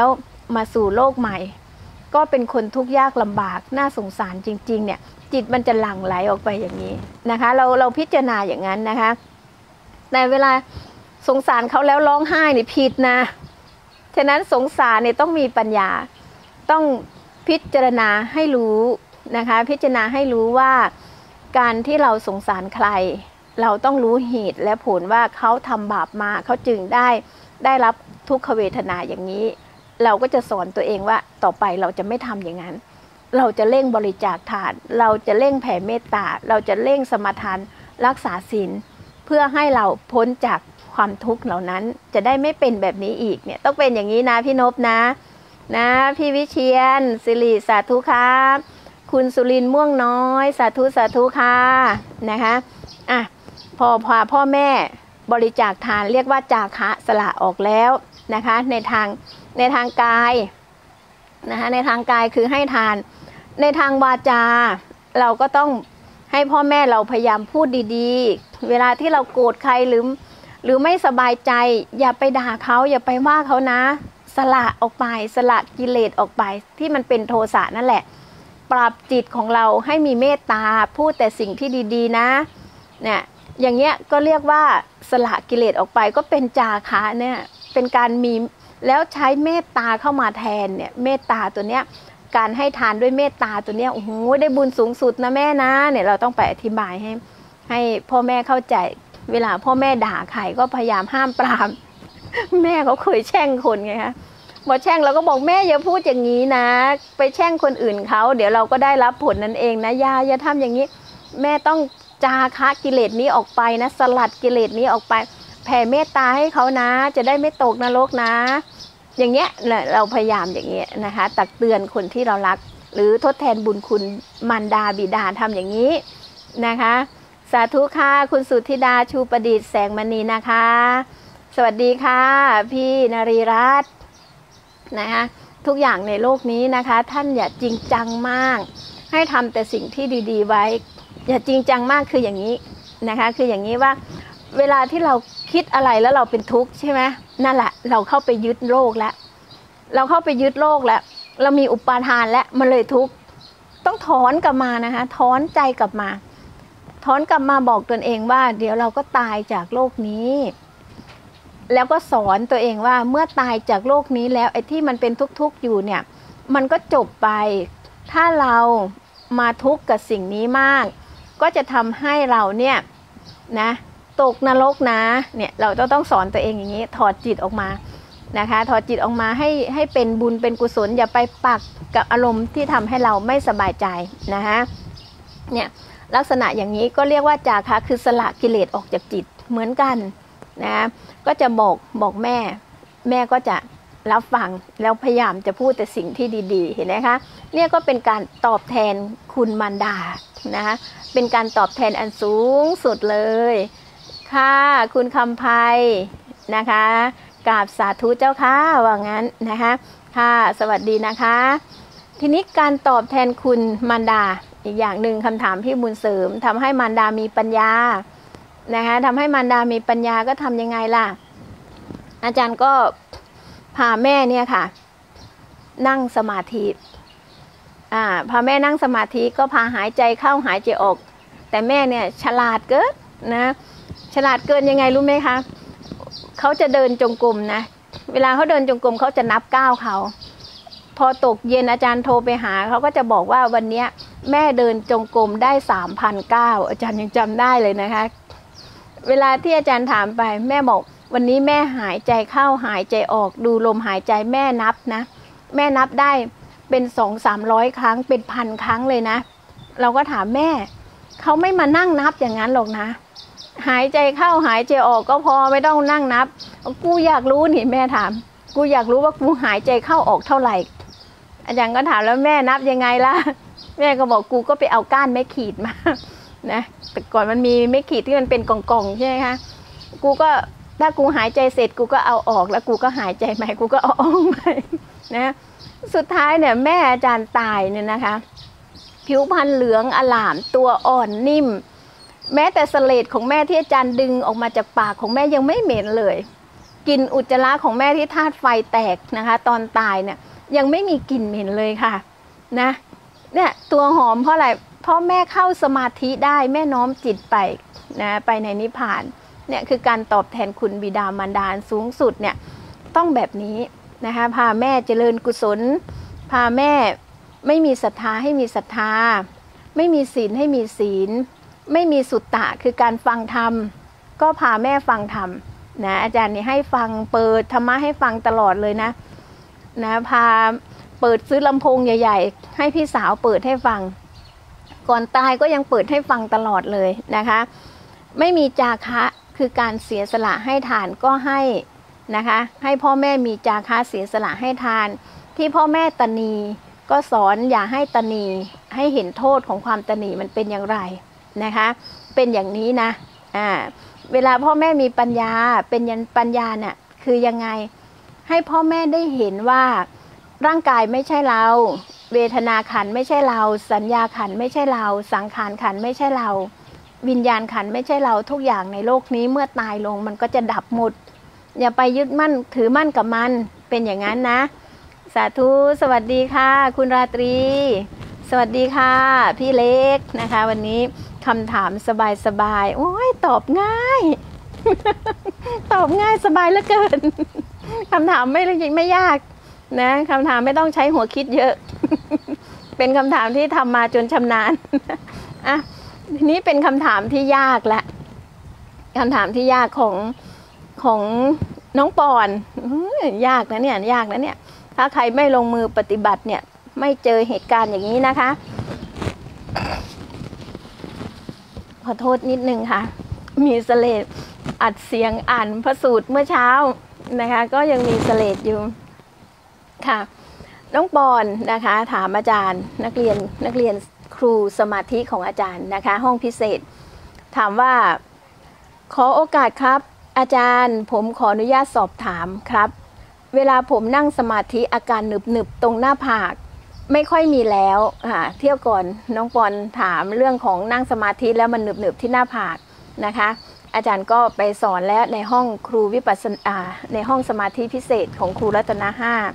มาสู่โลกใหม่ก็เป็นคนทุกข์ยากลำบากน่าสงสารจริงๆเนี่ยจิตมันจะหลั่งไหลออกไปอย่างนี้นะคะเราพิจารณาอย่างนั้นนะคะแต่เวลาสงสารเขาแล้วร้องไห้นี่ผิดนะฉะนั้นสงสารเนี่ยต้องมีปัญญาต้องพิจารณาให้รู้นะคะพิจารณาให้รู้ว่าการที่เราสงสารใครเราต้องรู้เหตุและผลว่าเขาทำบาปมาเขาจึงได้รับทุกขเวทนาอย่างนี้เราก็จะสอนตัวเองว่าต่อไปเราจะไม่ทำอย่างนั้นเราจะเร่งบริจาคทานเราจะเร่งแผ่เมตตาเราจะเร่งสมาทานรักษาศีลเพื่อให้เราพ้นจากความทุกข์เหล่านั้นจะได้ไม่เป็นแบบนี้อีกเนี่ยต้องเป็นอย่างนี้นะพี่นพนะพี่วิเชียรสิริสาธุครับคุณสุรินทร์ม่วงน้อยสาธุสาธุค่ะนะคะพอพ่อแม่บริจาคทานเรียกว่าจาคะสละออกแล้วนะคะในทางกายนะคะในทางกายคือให้ทานในทางวาจาเราก็ต้องให้พ่อแม่เราพยายามพูดดีๆเวลาที่เราโกรธใครหรือไม่สบายใจอย่าไปด่าเขาอย่าไปว่าเขานะสละออกไปสละกิเลสออกไปที่มันเป็นโทสะนั่นแหละปรับจิตของเราให้มีเมตตาพูดแต่สิ่งที่ดีๆนะเนี่ยอย่างเงี้ยก็เรียกว่าสละกิเลสออกไปก็เป็นจาคะเนี่ยเป็นการมีแล้วใช้เมตตาเข้ามาแทนเนี่ยเมตตาตัวเนี้ยการให้ทานด้วยเมตตาตัวเนี้ยโอ้โหได้บุญสูงสุดนะแม่นะเนี่ยเราต้องไปอธิบายให้พ่อแม่เข้าใจเวลาพ่อแม่ด่าใครก็พยายามห้ามปรามแม่เขาเคยแช่งคนไงคะพอแช่งเราก็บอกแม่อย่าพูดอย่างนี้นะไปแช่งคนอื่นเขาเดี๋ยวเราก็ได้รับผลนั่นเองนะอย่าทำอย่างนี้แม่ต้องจาคะกิเลสนี้ออกไปนะสลัดกิเลสนี้ออกไปแผ่เมตตาให้เขานะจะได้ไม่ตกนรกนะอย่างเงี้ยเราพยายามอย่างเงี้ยนะคะตักเตือนคนที่เรารักหรือทดแทนบุญคุณมารดาบิดาทำอย่างนี้นะคะสาธุค่ะคุณสุทธิดาชูประดิษฐ์แสงมณีนะคะสวัสดีค่ะพี่นรีรัตน์นะคะทุกอย่างในโลกนี้นะคะท่านอย่าจริงจังมากให้ทำแต่สิ่งที่ดีๆไว้อย่าจริงจังมากคืออย่างนี้นะคะคืออย่างนี้ว่าเวลาที่เราคิดอะไรแล้วเราเป็นทุกข์ใช่ไหมนั่นแหละเราเข้าไปยึดโลกแล้วเราเข้าไปยึดโลกแล้วเรามีอุปาทานแล้วมันเลยทุกข์ต้องถอนกลับมานะคะถอนใจกลับมาถอนกลับมาบอกตนเองว่าเดี๋ยวเราก็ตายจากโลกนี้แล้วก็สอนตัวเองว่าเมื่อตายจากโลกนี้แล้วไอ้ที่มันเป็นทุกข์อยู่เนี่ยมันก็จบไปถ้าเรามาทุกข์กับสิ่งนี้มากก็จะทำให้เราเนี่ยนะตกนรกนะเนี่ยเราต้องสอนตัวเองอย่างนี้ถอดจิตออกมานะคะถอดจิตออกมาให้เป็นบุญเป็นกุศลอย่าไปปักกับอารมณ์ที่ทำให้เราไม่สบายใจนะคะเนี่ยลักษณะอย่างนี้ก็เรียกว่าจาคะคือสละกิเลสออกจากจิตเหมือนกันนะก็จะบอกแม่ก็จะรับฟังแล้วพยายามจะพูดแต่สิ่งที่ดีๆเห็นไหมคะเนี่ยก็เป็นการตอบแทนคุณมารดานะคะเป็นการตอบแทนอันสูงสุดเลยค่ะคุณคำไพนะคะกราบสาธุเจ้าค่ะว่างั้นนะคะค่ะสวัสดีนะคะทีนี้การตอบแทนคุณมารดาอีกอย่างหนึ่งคำถามพี่บุญเสริมทำให้มารดามีปัญญานะคะทำให้มารดามีปัญญาก็ทำยังไงล่ะอาจารย์ก็พาแม่เนี่ยค่ะนั่งสมาธิพาแม่นั่งสมาธิก็พาหายใจเข้าหายใจออกแต่แม่เนี่ยฉลาดเกินนะฉลาดเกินยังไงรู้ไหมคะเขาจะเดินจงกรมนะเวลาเขาเดินจงกรมเขาจะนับก้าวเขาพอตกเย็นอาจารย์โทรไปหาเขาก็จะบอกว่าวันนี้แม่เดินจงกรมได้ 3,900 อาจารย์ยังจำได้เลยนะคะเวลาที่อาจารย์ถามไปแม่บอกวันนี้แม่หายใจเข้าหายใจออกดูลมหายใจแม่นับนะแม่นับได้เป็น 200-300 ครั้งเป็น1,000 ครั้งเลยนะเราก็ถามแม่เขาไม่มานั่งนับอย่างนั้นหรอกนะหายใจเข้าหายใจออกก็พอไม่ต้องนั่งนับกูอยากรู้นี่แม่ถามกูอยากรู้ว่ากูหายใจเข้าออกเท่าไหร่อาจารย์ก็ถามแล้วแม่นับยังไงล่ะแม่ก็บอกกูก็ไปเอาก้านไม้ขีดมานะแต่ก่อนมันมีไม้ขีดที่มันเป็นกล่องๆใช่ไหมคะกูก็ถ้ากูหายใจเสร็จกูก็เอาออกแล้วกูก็หายใจใหม่กูก็เอาออกใหม่นะสุดท้ายเนี่ยแม่อาจารย์ตายเนี่ยนะคะผิวพรรณเหลืองอล่ามตัวอ่อนนิ่มแม้แต่เสลดของแม่ที่อาจารย์ดึงออกมาจากปากของแม่ยังไม่เหม็นเลยกลิ่นอุจจาระของแม่ที่ธาตุไฟแตกนะคะตอนตายเนี่ยยังไม่มีกลิ่นเหม็นเลยค่ะนะเนี่ยตัวหอมเพราะอะไรเพราะแม่เข้าสมาธิได้แม่น้อมจิตไปนะไปในนิพพานเนี่ยคือการตอบแทนคุณบิดามารดาสูงสุดเนี่ยต้องแบบนี้นะคะพาแม่เจริญกุศลพาแม่ไม่มีศรัทธาให้มีศรัทธาไม่มีศีลให้มีศีลไม่มีสุตตะคือการฟังธรรมก็พาแม่ฟังธรรมนะอาจารย์นี่ให้ฟังเปิดธรรมะให้ฟังตลอดเลยนะพาเปิดซื้อลำโพงใหญ่ๆให้พี่สาวเปิดให้ฟังก่อนตายก็ยังเปิดให้ฟังตลอดเลยนะคะไม่มีจาคะคือการเสียสละให้ทานก็ให้นะคะให้พ่อแม่มีจาคะเสียสละให้ทานที่พ่อแม่ตนีก็สอนอย่าให้ตนีให้เห็นโทษของความตนีมันเป็นอย่างไรนะคะเป็นอย่างนี้นะเวลาพ่อแม่มีปัญญาเป็นปัญญาเนี่ยคือยังไงให้พ่อแม่ได้เห็นว่าร่างกายไม่ใช่เราเวทนาขันไม่ใช่เราสัญญาขันไม่ใช่เราสังขารขันไม่ใช่เราวิญญาณขันไม่ใช่เราทุกอย่างในโลกนี้เมื่อตายลงมันก็จะดับหมดอย่าไปยึดมั่นถือมั่นกับมันเป็นอย่างนั้นนะสาธุสวัสดีค่ะคุณราตรีสวัสดีค่ะพี่เล็กนะคะวันนี้คำถามสบายๆโอ้ยตอบง่าย ตอบง่ายสบายเหลือเกินคำถามไม่ยากนะคำถามไม่ต้องใช้หัวคิดเยอะ เป็นคำถามที่ทำมาจนชำนาญ อ่ะทีนี้เป็นคำถามที่ยากละคำถามที่ยากของน้องปอนยากนะเนี่ยยากนะเนี่ยถ้าใครไม่ลงมือปฏิบัติเนี่ยไม่เจอเหตุการณ์อย่างนี้นะคะขอโทษนิดนึงค่ะมีเสลดอัดเสียงอ่านพระสูตรเมื่อเช้านะคะก็ยังมีเสลดอยู่ค่ะน้องปอนนะคะถามอาจารย์นักเรียนครูสมาธิของอาจารย์นะคะห้องพิเศษถามว่าขอโอกาสครับอาจารย์ผมขออนุญาตสอบถามครับเวลาผมนั่งสมาธิอาการหนึบตรงหน้าผากไม่ค่อยมีแล้วเที่ยวก่อนน้องปอนถามเรื่องของนั่งสมาธิแล้วมันหนึบที่หน้าผากนะคะอาจารย์ก็ไปสอนแล้วในห้องครูวิปัสสนาในห้องสมาธิพิเศษของครูรัตนา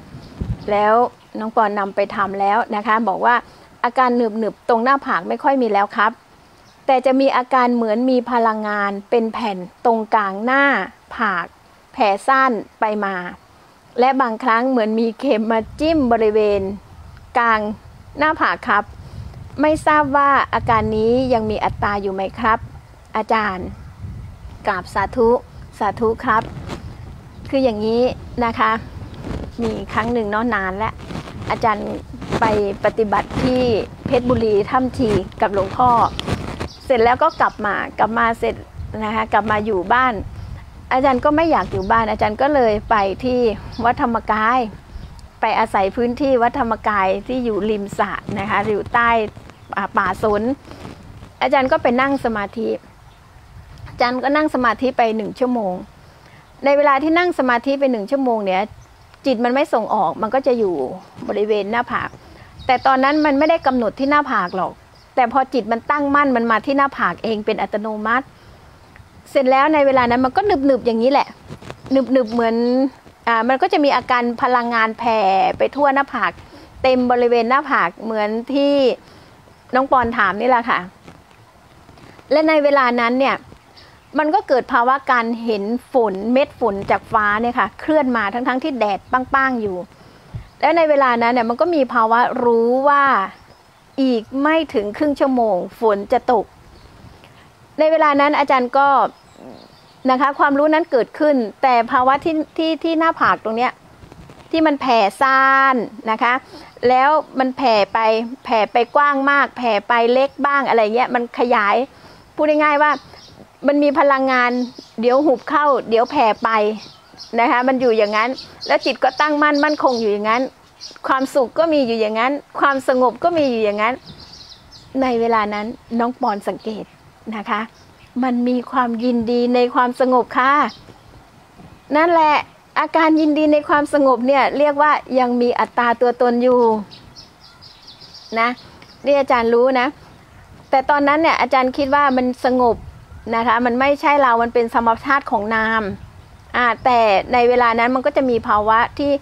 5แล้วน้องปอนนำไปทำแล้วนะคะบอกว่าอาการหนึบตรงหน้าผากไม่ค่อยมีแล้วครับแต่จะมีอาการเหมือนมีพลังงานเป็นแผ่นตรงกลางหน้าผากแผ่ซ่านไปมาและบางครั้งเหมือนมีเข็มมาจิ้มบริเวณกลางหน้าผากครับไม่ทราบว่าอาการนี้ยังมีอัตตาอยู่ไหมครับอาจารย์กราบสาธุครับคืออย่างนี้นะคะมีครั้งหนึ่งนานแล้วอาจารย์ไปปฏิบัติที่เพชรบุรีถ้ำทีกับหลวงพ่อเสร็จแล้วก็กลับมาเสร็จนะคะกลับมาอยู่บ้านอาจารย์ก็ไม่อยากอยู่บ้านอาจารย์ก็เลยไปที่วัดธรรมกายไปอาศัยพื้นที่วัดธรรมกายที่อยู่ริมสระนะคะอยู่ใต้ป่าสนอาจารย์ก็ไปนั่งสมาธิอาจารย์ก็นั่งสมาธิไป1 ชั่วโมงในเวลาที่นั่งสมาธิไป1 ชั่วโมงเนี่ยจิตมันไม่ส่งออกมันก็จะอยู่บริเวณหน้าผากแต่ตอนนั้นมันไม่ได้กำหนดที่หน้าผากหรอกแต่พอจิตมันตั้งมั่นมันมาที่หน้าผากเองเป็นอัตโนมัติเสร็จแล้วในเวลานั้นมันก็หนึบอย่างนี้แหละหนึบเหมือนมันก็จะมีอาการพลังงานแผ่ไปทั่วหน้าผากเต็มบริเวณหน้าผากเหมือนที่น้องปอนถามนี่แหละค่ะและในเวลานั้นเนี่ยมันก็เกิดภาวะการเห็นฝนเม็ดฝนจากฟ้าเนี่ยค่ะเคลื่อนมาทั้งที่แดดปังๆอยู่แล้วในเวลานั้นเนี่ยมันก็มีภาวะรู้ว่าอีกไม่ถึงครึ่งชั่วโมงฝนจะตกในเวลานั้นอาจารย์ก็นะคะความรู้นั้นเกิดขึ้นแต่ภาวะที่หน้าผากตรงเนี้ยที่มันแผ่ซ่านนะคะแล้วมันแผ่ไปกว้างมากแผ่ไปเล็กบ้างอะไรเงี้ยมันขยายพูดง่ายๆว่ามันมีพลังงานเดี๋ยวหุบเข้าเดี๋ยวแผ่ไปนะคะมันอยู่อย่างนั้นแล้วจิตก็ตั้งมั่นคงอยู่อย่างนั้นความสุขก็มีอยู่อย่างนั้นความสงบก็มีอยู่อย่างนั้นในเวลานั้นน้องปอนสังเกตนะคะมันมีความยินดีในความสงบค่ะนั่นแหละอาการยินดีในความสงบเนี่ยเรียกว่ายังมีอัตตาตัวตนอยู่นะนี่อาจารย์รู้นะแต่ตอนนั้นเนี่ยอาจารย์คิดว่ามันสงบนะคะมันไม่ใช่เรามันเป็นสมรรถธาตุของนามแต่ในเวลานั้นมันก็จะมีภาวะที่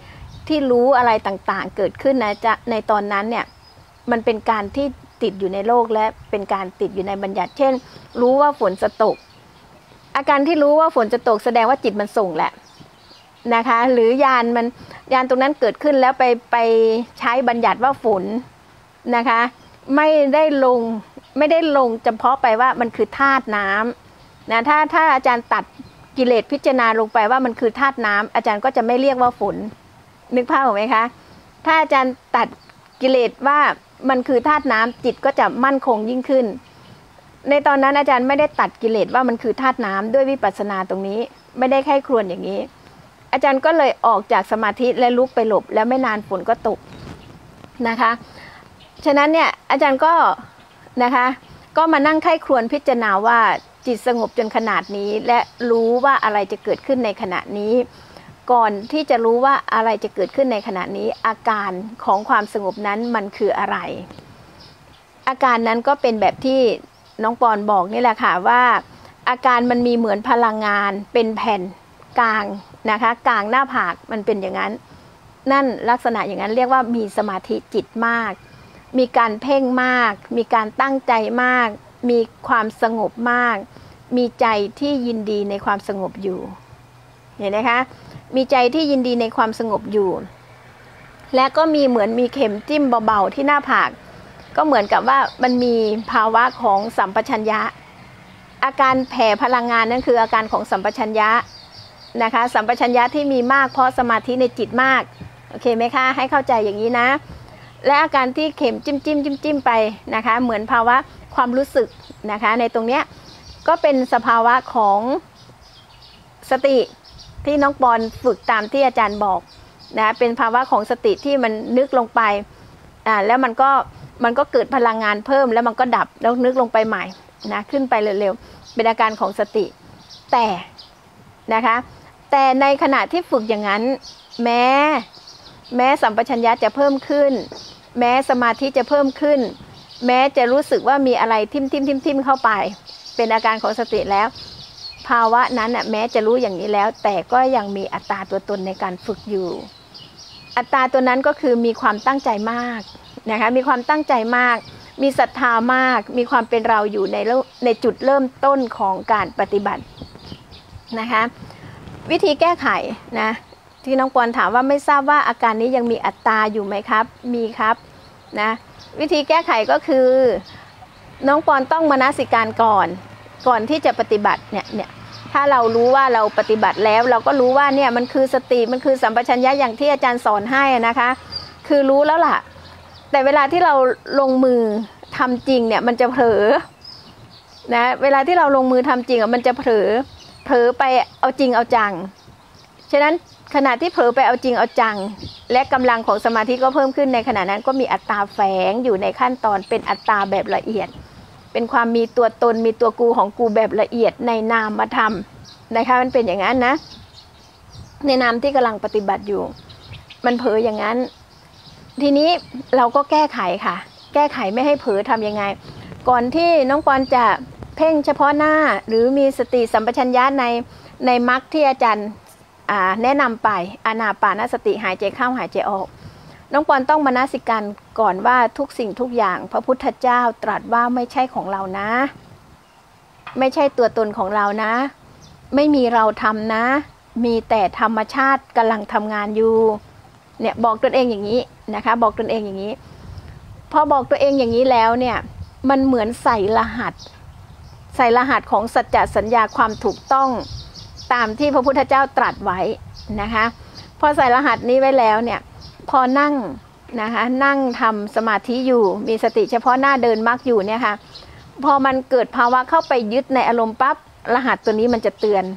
ที่รู้อะไรต่างๆเกิดขึ้นนะจะในตอนนั้นเนี่ยมันเป็นการที่ติดอยู่ในโลกและเป็นการติดอยู่ในบัญญัติเช่นรู้ว่าฝนจะตกอาการที่รู้ว่าฝนจะตกแสดงว่าจิตมันส่งแหละนะคะหรือยานตรงนั้นเกิดขึ้นแล้วไปใช้บัญญัติว่าฝนนะคะไม่ได้ลงเฉพาะไปว่ามันคือธาตุน้ำนะถ้าอาจารย์ตัดกิเลสพิจารณาลงไปว่ามันคือธาตุน้ำอาจารย์ก็จะไม่เรียกว่าฝนนึกภาพออกไหมคะถ้าอาจารย์ตัดกิเลสว่ามันคือธาตุน้ำจิตก็จะมั่นคงยิ่งขึ้นในตอนนั้นอาจารย์ไม่ได้ตัดกิเลสว่ามันคือธาตุน้ำด้วยวิปัสสนาตรงนี้ไม่ได้ไข้ครวญอย่างนี้อาจารย์ก็เลยออกจากสมาธิและลุกไปหลบแล้วไม่นานฝนก็ตกนะคะฉะนั้นเนี่ยอาจารย์ก็นะคะก็มานั่งไข้ครวญพิจารณาว่าจิตสงบจนขนาดนี้และรู้ว่าอะไรจะเกิดขึ้นในขณะนี้ก่อนที่จะรู้ว่าอะไรจะเกิดขึ้นในขณะนี้อาการของความสงบนั้นมันคืออะไรอาการนั้นก็เป็นแบบที่น้องปอนบอกนี่แหละค่ะว่าอาการมันมีเหมือนพลังงานเป็นแผ่นกลางนะคะกลางหน้าผากมันเป็นอย่างนั้นนั่นลักษณะอย่างนั้นเรียกว่ามีสมาธิจิตมากมีการเพ่งมากมีการตั้งใจมากมีความสงบมากมีใจที่ยินดีในความสงบอยู่เห็นไหมคะมีใจที่ยินดีในความสงบอยู่และก็มีเหมือนมีเข็มจิ้มเบาๆที่หน้าผากก็เหมือนกับว่ามันมีภาวะของสัมปชัญญะอาการแผ่พลังงานนั่นคืออาการของสัมปชัญญะนะคะสัมปชัญญะที่มีมากเพราะสมาธิในจิตมากโอเคไหมคะให้เข้าใจอย่างนี้นะและอาการที่เข็มจิ้มไปนะคะเหมือนภาวะความรู้สึกนะคะในตรงเนี้ยก็เป็นสภาวะของสติที่น้องปอนฝึกตามที่อาจารย์บอกนะเป็นภาวะของสติที่มันนึกลงไปแล้วมันก็เกิดพลังงานเพิ่มแล้วมันก็ดับแล้วนึกลงไปใหม่นะขึ้นไปเร็วๆเป็นอาการของสติแต่นะคะแต่ในขณะที่ฝึกอย่างนั้นแม้สัมปชัญญะจะเพิ่มขึ้นแม้สมาธิจะเพิ่มขึ้นแม้จะรู้สึกว่ามีอะไรทิ่มเข้าไปเป็นอาการของสติแล้วภาวะนั้นน่ะแม้จะรู้อย่างนี้แล้วแต่ก็ยังมีอัตตาตัวตนในการฝึกอยู่อัตตาตัวนั้นก็คือมีความตั้งใจมากนะคะมีความตั้งใจมากมีศรัทธามากมีความเป็นเราอยู่ในจุดเริ่มต้นของการปฏิบัตินะคะวิธีแก้ไขนะที่น้องปอนถามว่าไม่ทราบว่าอาการนี้ยังมีอัตตาอยู่ไหมครับมีครับนะวิธีแก้ไขก็คือน้องปอนต้องมนสิการก่อนที่จะปฏิบัติเนี่ยถ้าเรารู้ว่าเราปฏิบัติแล้วเราก็รู้ว่าเนี่ยมันคือสติมันคือสัมปชัญญะอย่างที่อาจารย์สอนให้นะคะคือรู้แล้วล่ะแต่เวลาที่เราลงมือทำจริงเนี่ยมันจะเผลอนะเวลาที่เราลงมือทำจริงมันจะเผลอไปเอาจริงเอาจังฉะนั้นขณะที่เผลอไปเอาจริงเอาจังและกำลังของสมาธิก็เพิ่มขึ้นในขณะนั้นก็มีอัตตาแฝงอยู่ในขั้นตอนเป็นอัตตาแบบละเอียดเป็นความมีตัวตนมีตัวกูของกูแบบละเอียดในนามธรรมนะคะมันเป็นอย่างนั้นนะในนามที่กำลังปฏิบัติอยู่มันเผลออย่างนั้นทีนี้เราก็แก้ไขค่ะแก้ไขไม่ให้เผลอทำยังไงก่อนที่น้องปอนจะเพ่งเฉพาะหน้าหรือมีสติสัมปชัญญะในมรรคที่อาจารย์แนะนำไปอานาปานสติหายใจเข้าหายใจออกน้องปอนต้องมนสิการก่อนว่าทุกสิ่งทุกอย่างพระพุทธเจ้าตรัสว่าไม่ใช่ของเรานะไม่ใช่ตัวตนของเรานะไม่มีเราทำนะมีแต่ธรรมชาติกำลังทำงานอยู่เนี่ยบอกตนเองอย่างนี้นะคะบอกตนเองอย่างนี้พอบอกตัวเองอย่างนี้แล้วเนี่ยมันเหมือนใส่รหัสของสัจจสัญญาความถูกต้องตามที่พระพุทธเจ้าตรัสไว้นะคะพอใส่รหัสนี้ไว้แล้วเนี่ยพอนั่งนะคะนั่งทำสมาธิอยู่มีสติเฉพาะหน้าเดินมรรคอยู่เนี่ยค่ะพอมันเกิดภาวะเข้าไปยึดในอารมณ์ปั๊บรหัสตัวนี้มันจะเตือน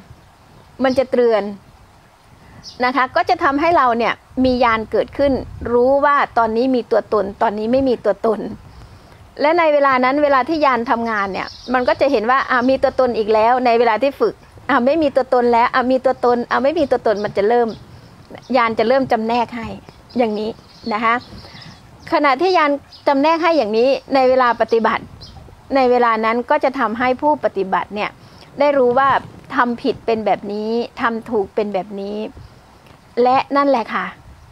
นะคะก็จะทำให้เราเนี่ยมีญาณเกิดขึ้นรู้ว่าตอนนี้มีตัวตนตอนนี้ไม่มีตัวตนและในเวลานั้นเวลาที่ญาณทำงานเนี่ยมันก็จะเห็นว่ามีตัวตนอีกแล้วในเวลาที่ฝึกไม่มีตัวตนแล้วมีตัวตนไม่มีตัวตนมันจะเริ่มญาณจะเริ่มจำแนกให้อย่างนี้นะคะขณะที่ญาณจำแนกให้อย่างนี้ในเวลาปฏิบัติในเวลานั้นก็จะทำให้ผู้ปฏิบัติเนี่ยได้รู้ว่าทำผิดเป็นแบบนี้ทำถูกเป็นแบบนี้และนั่นแหละค่ะ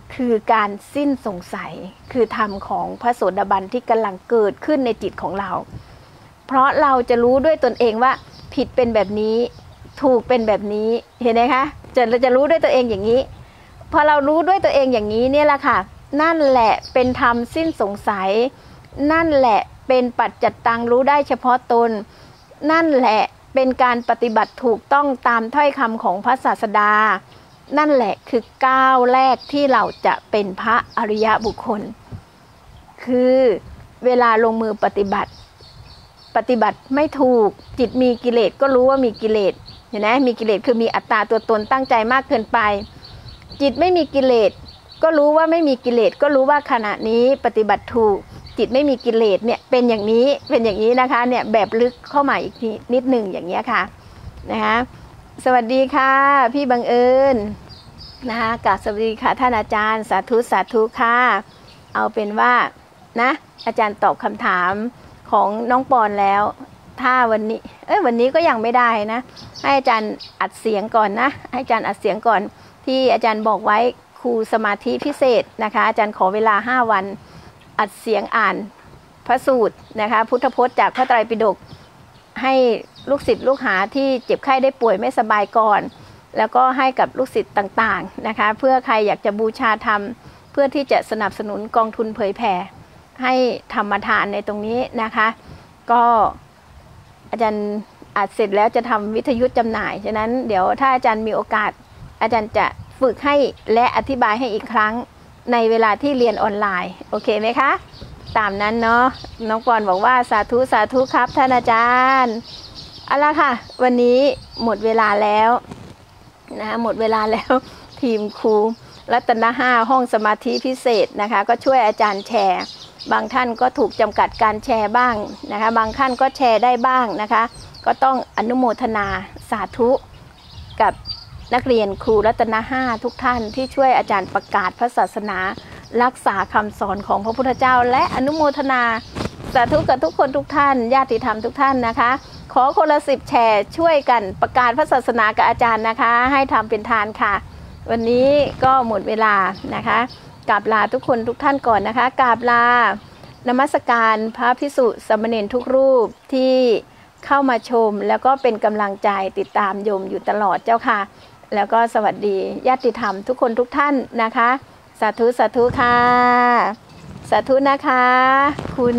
คือการสิ้นสงสัยคือธรรมของพระโสดาบันที่กำลังเกิดขึ้นในจิตของเราเพราะเราจะรู้ด้วยตนเองว่าผิดเป็นแบบนี้ถูกเป็นแบบนี้เห็นไหมคะเราจะรู้ด้วยตัวเองอย่างนี้พอเรารู้ด้วยตัวเองอย่างนี้เนี่ยแหละค่ะนั่นแหละเป็นธรรมสิ้นสงสัยนั่นแหละเป็นปัจจัตตังรู้ได้เฉพาะตนนั่นแหละเป็นการปฏิบัติถูกต้องตามถ้อยคำของพระศาสดานั่นแหละคือก้าวแรกที่เราจะเป็นพระอริยบุคคลคือเวลาลงมือปฏิบัติไม่ถูกจิตมีกิเลสก็รู้ว่ามีกิเลสเห็นไหมมีกิเลสคือมีอัตตาตัวตนตั้งใจมากเกินไปจิตไม่มีกิเลสก็รู้ว่าไม่มีกิเลสก็รู้ว่าขณะนี้ปฏิบัติถูกจิตไม่มีกิเลสเนี่ยเป็นอย่างนี้นะคะเนี่ยแบบลึกเข้ามาอีกนิดหนึ่งอย่างเงี้ยค่ะนะคะสวัสดีค่ะพี่บังเอิญนะคะกราบสวัสดีค่ะท่านอาจารย์สาธุค่ะเอาเป็นว่านะอาจารย์ตอบคำถามของน้องปอนแล้วถ้าวันนี้ก็ยังไม่ได้นะให้อาจารย์อัดเสียงก่อนนะให้อาจารย์อัดเสียงก่อนที่อาจารย์บอกไว้ครูสมาธิพิเศษนะคะอาจารย์ขอเวลา5 วันอัดเสียงอ่านพระสูตรนะคะพุทธพจน์จากพระไตรปิฎกให้ลูกศิษย์ลูกหาที่เจ็บไข้ได้ป่วยไม่สบายก่อนแล้วก็ให้กับลูกศิษย์ต่างๆนะคะเพื่อใครอยากจะบูชาธรรมเพื่อที่จะสนับสนุนกองทุนเผยแผ่ให้ธรรมทานในตรงนี้นะคะก็อาจารย์อัดเสร็จแล้วจะทำวิทยุจำหน่ายฉะนั้นเดี๋ยวถ้าอาจารย์มีโอกาสอาจารย์จะฝึกให้และอธิบายให้อีกครั้งในเวลาที่เรียนออนไลน์โอเคไหมคะตามนั้นเนาะน้องปอนบอกว่าสาธุครับท่านอาจารย์เอาละค่ะวันนี้หมดเวลาแล้วนะหมดเวลาแล้วทีมครูรัตน5ห้องสมาธิพิเศษนะคะก็ช่วยอาจารย์แชร์บางท่านก็ถูกจำกัดการแชร์บ้างนะคะบางท่านก็แชร์ได้บ้างนะคะก็ต้องอนุโมทนาสาธุกับนักเรียนครูรัตน5ทุกท่านที่ช่วยอาจารย์ประกาศพระศาสนารักษาคำสอนของพระพุทธเจ้าและอนุโมทนาสาธุกับทุกคนทุกท่านญาติธรรมทุกท่านนะคะขอคนละ10 แชร์ช่วยกันประกาศพระศาสนากับอาจารย์นะคะให้ทำเป็นทานค่ะวันนี้ก็หมดเวลานะคะกราบลาทุกคนทุกท่านก่อนนะคะกราบลานมัสการพระภิกษุสามเณรทุกรูปที่เข้ามาชมแล้วก็เป็นกำลังใจติดตามโยมอยู่ตลอดเจ้าค่ะแล้วก็สวัสดีญาติธรรมทุกคนทุกท่านนะคะสาธุค่ะสาธุนะคะคุณ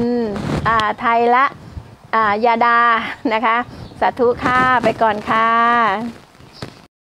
ไทยละยาดานะคะสาธุค่ะไปก่อนค่ะ